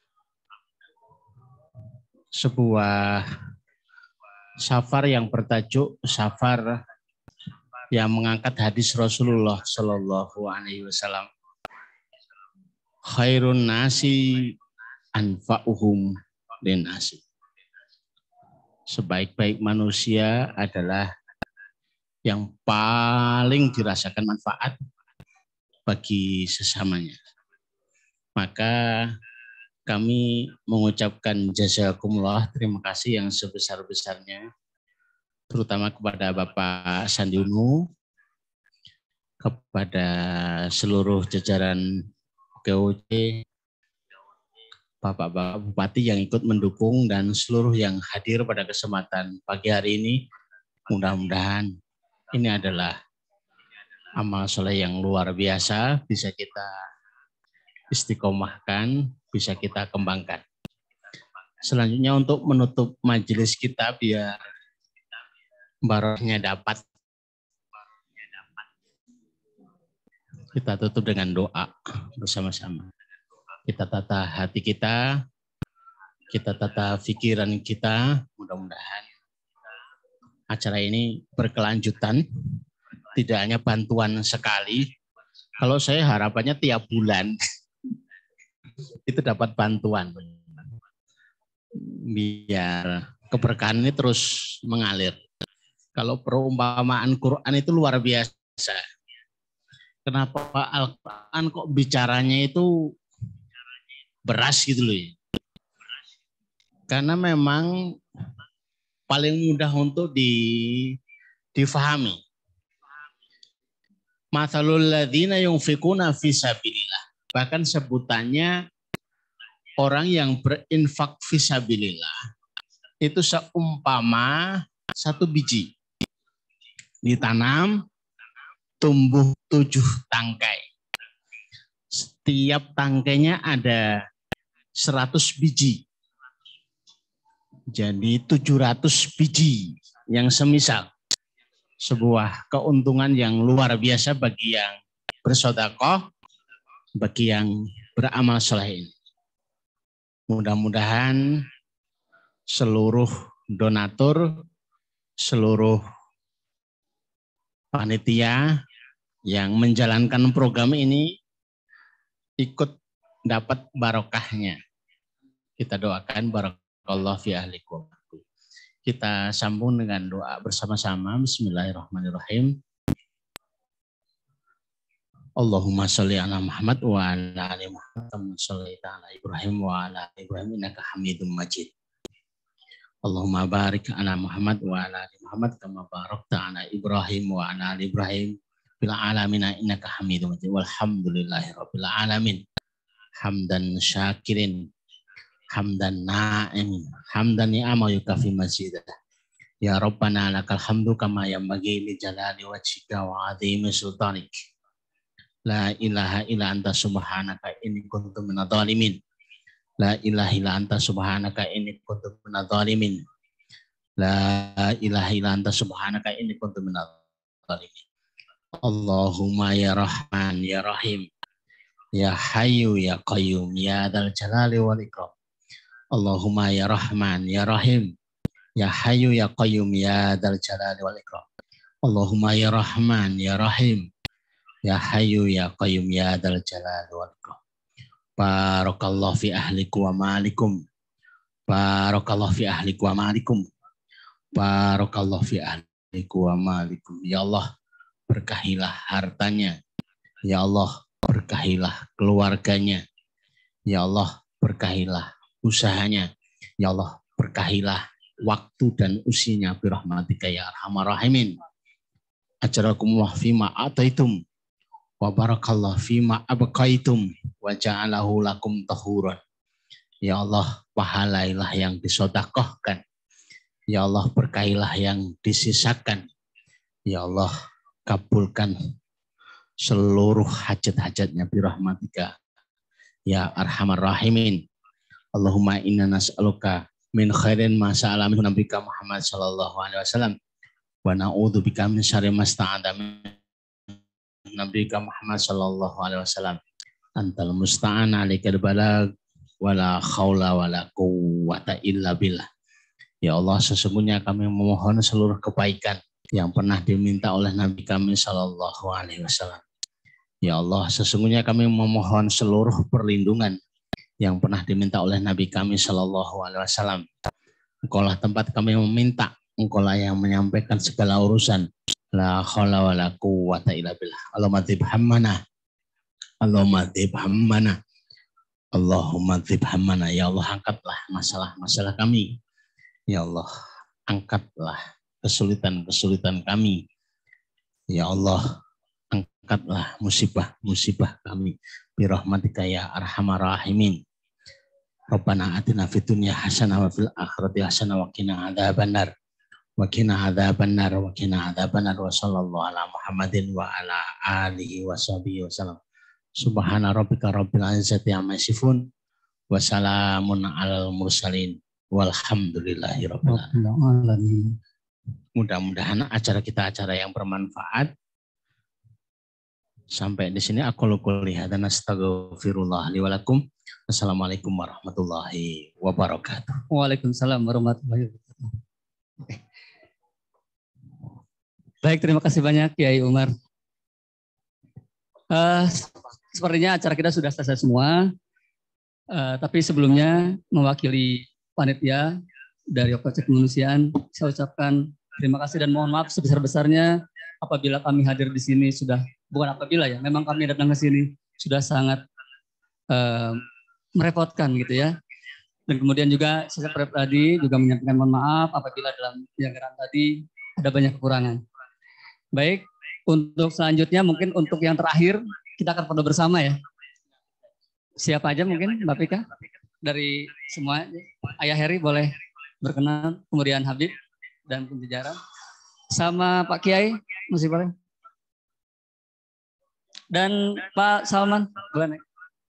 Sebuah safar yang bertajuk safar yang mengangkat hadis Rasulullah Shallallahu Alaihi Wasallam. Khairun nasi anfa'uhum linnasi. Sebaik-baik manusia adalah yang paling dirasakan manfaat bagi sesamanya. Maka kami mengucapkan jazakumullah, terima kasih yang sebesar-besarnya, terutama kepada Bapak Sandi Uno, kepada seluruh jajaran OKOC, Bapak-Bapak Bupati yang ikut mendukung, dan seluruh yang hadir pada kesempatan pagi hari ini. Mudah-mudahan ini adalah amal soleh yang luar biasa, bisa kita istiqomahkan, bisa kita kembangkan. Selanjutnya untuk menutup majelis kita biar barokahnya dapat, kita tutup dengan doa bersama-sama. Kita tata hati kita tata pikiran kita, mudah-mudahan acara ini berkelanjutan. Tidak hanya bantuan sekali. Kalau saya harapannya tiap bulan itu dapat bantuan. Biar keberkahan ini terus mengalir. Kalau perumpamaan Quran itu luar biasa. Kenapa Al-Quran kok bicaranya itu beras gitu loh ya? Karena memang paling mudah untuk difahami. Mathalul ladzina yunfikuna fisabilillah. Bahkan sebutannya orang yang berinfak fisabilillah itu seumpama satu biji ditanam tumbuh 7 tangkai. Setiap tangkainya ada 100 biji. Jadi 700 biji yang semisal. Sebuah keuntungan yang luar biasa bagi yang bersedekah, bagi yang beramal saleh. Mudah-mudahan seluruh donatur, seluruh panitia yang menjalankan program ini ikut dapat barokahnya. Kita doakan barakallahu fi ahlikum. Kita sambung dengan doa bersama-sama. Bismillahirrahmanirrahim. Allahumma sholli ala Muhammad wa ala ali Muhammad. Sholli ala Ibrahim wa ala Ibrahim innaka Hamidum Majid. Allahumma barik ala Muhammad wa ala ali Muhammad kama barakta ala Ibrahim wa ala ali Ibrahim fil alamin innaka Hamidum Majid. Walhamdulillahi rabbil alamin. Hamdan syakirin, hamdan na'imin, hamdan ni'ama yukafi mazidah. Ya Rabbana lakal hamdu kama yanbaghi li jalali wajhika wa 'azimi sultanik. La ilaha illa anta subhanaka inni kuntu minadh dhalimin. La ilaha illa anta subhanaka inni kuntu minadh dhalimin. La ilaha illa anta subhanaka inni kuntu minadh dhalimin. Allahumma ya Rahman ya Rahim. Ya Hayyu ya Qayyum ya Dzal Jalali wal Ikram. Allahumma ya Rahman ya Rahim. Ya Hayyu ya Qayyum ya Dzal Jalali wal Ikram. Allahumma ya Rahman ya Rahim. Ya Hayyu ya Qayyum ya Dzal Jalali wal Ikram. Barakallahu fi ahlikum wa malikum. Barakallahu fi ahlikum wa malikum. Barakallahu fi ahlikum wa malikum. Ya Allah, berkahilah hartanya. Ya Allah, berkahilah keluarganya. Ya Allah, berkahilah usahanya. Ya Allah, berkahilah waktu dan usianya birahmatika ya arhamar rahimin. Ajarakumullah fima ataitum wa barakallah fima abqaitum wa ja'alahu lakum tahuran. Ya Allah, pahalailah yang disedekahkan. Ya Allah, berkahilah yang disisakan. Ya Allah, kabulkan seluruh hajat-hajatnya birahmatika ya arhamar rahimin. Allahumma inna nas'aluka min khairin ma sa'ala minhu nabiyika Muhammad sallallahu alaihi wasallam wa na'udzubika min syarri ma sta'adha nabiyika Muhammad sallallahu alaihi wasallam. Antal musta'an alaikal balag wala haula wala quwwata illa billah. Ya Allah, sesungguhnya kami memohon seluruh kebaikan yang pernah diminta oleh Nabi kami sallallahu alaihi wasallam. Ya Allah, sesungguhnya kami memohon seluruh perlindungan yang pernah diminta oleh Nabi kami sallallahu alaihi wasallam. Engkaulah tempat kami meminta, Engkaulah yang menyampaikan segala urusan. La haula wala quwwata illa billah. Allahumma dzib hammana. Allahumma dzib hammana. Allahumma dzib hammana. Ya Allah, angkatlah masalah-masalah kami. Ya Allah, angkatlah kesulitan-kesulitan kami. Ya Allah, angkatlah musibah-musibah kami. Birahmatika ya arhamar rahimin. Rabbana atina fid dunya hasanah wa fil akhirati hasanah wa qina adzabannar. Wa qina adzabannar wa qina adzabannar wa sallallahu ala Muhammadin wa ala alihi wa sahbihi wasallam. Subhana rabbika rabbil izzati amma yasifun wa salamun alal mursalin walhamdulillahi rabbil alamin. Mudah-mudahan acara kita acara yang bermanfaat. Sampai di sini aku qouli hadza astaghfirullah li wa lakum. Assalamualaikum warahmatullahi wabarakatuh. Waalaikumsalam warahmatullahi wabarakatuh. Baik, terima kasih banyak Kiai Umar. Sepertinya acara kita sudah selesai semua. Tapi sebelumnya mewakili panitia dari OKOC Kemanusiaan, saya ucapkan terima kasih dan mohon maaf sebesar-besarnya apabila kami hadir di sini sudah, bukan apabila ya, memang kami datang ke sini sudah sangat merepotkan gitu ya. Dan kemudian juga saya pribadi juga menyampaikan mohon maaf apabila dalam penyelenggaraan tadi ada banyak kekurangan. Baik, untuk selanjutnya mungkin untuk yang terakhir kita akan foto bersama ya. Siapa aja mungkin Mbak Pika? Dari semua, Ayah Heri boleh berkenan, kemudian Habib dan penjejaran. Sama Pak Kiai, masih boleh. Dan Pak Salman, boleh naik.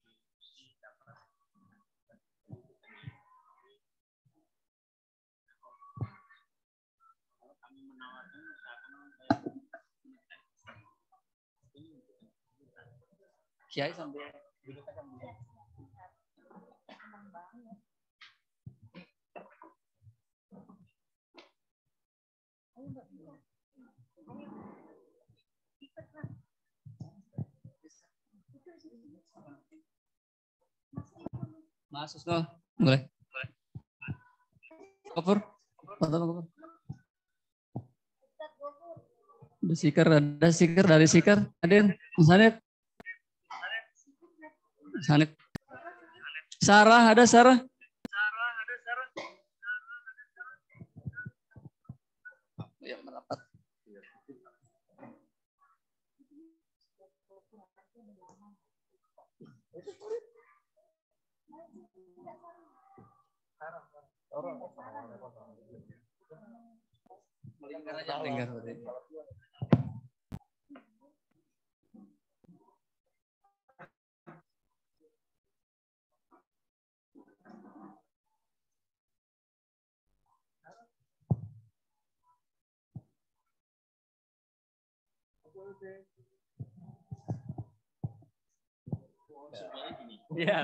Kiai sambil duduk aja. Mas Susno, boleh. Kopur, foto. Ada stiker dari stiker. Hadir, Mas Hanif. Sanit. Sarah, ada Sarah. Iya.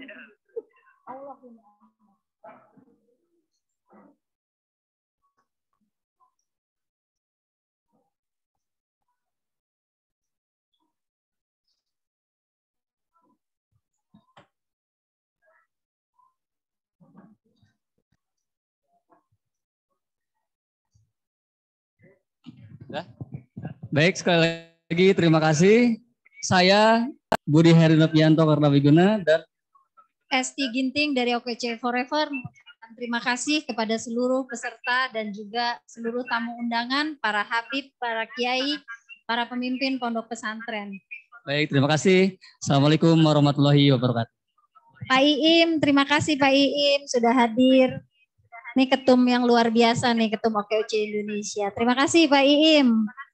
Baik, sekali lagi terima kasih. Saya Budi Herinopianto Karnawiguna dan Esti Ginting dari OKC Forever mengucapkan terima kasih kepada seluruh peserta dan juga seluruh tamu undangan, para habib, para kiai, para pemimpin pondok pesantren. Baik, terima kasih. Assalamualaikum warahmatullahi wabarakatuh. Pak Iim, terima kasih Pak Iim sudah hadir. Ini ketum yang luar biasa nih, ketum OKC Indonesia. Terima kasih Pak Iim.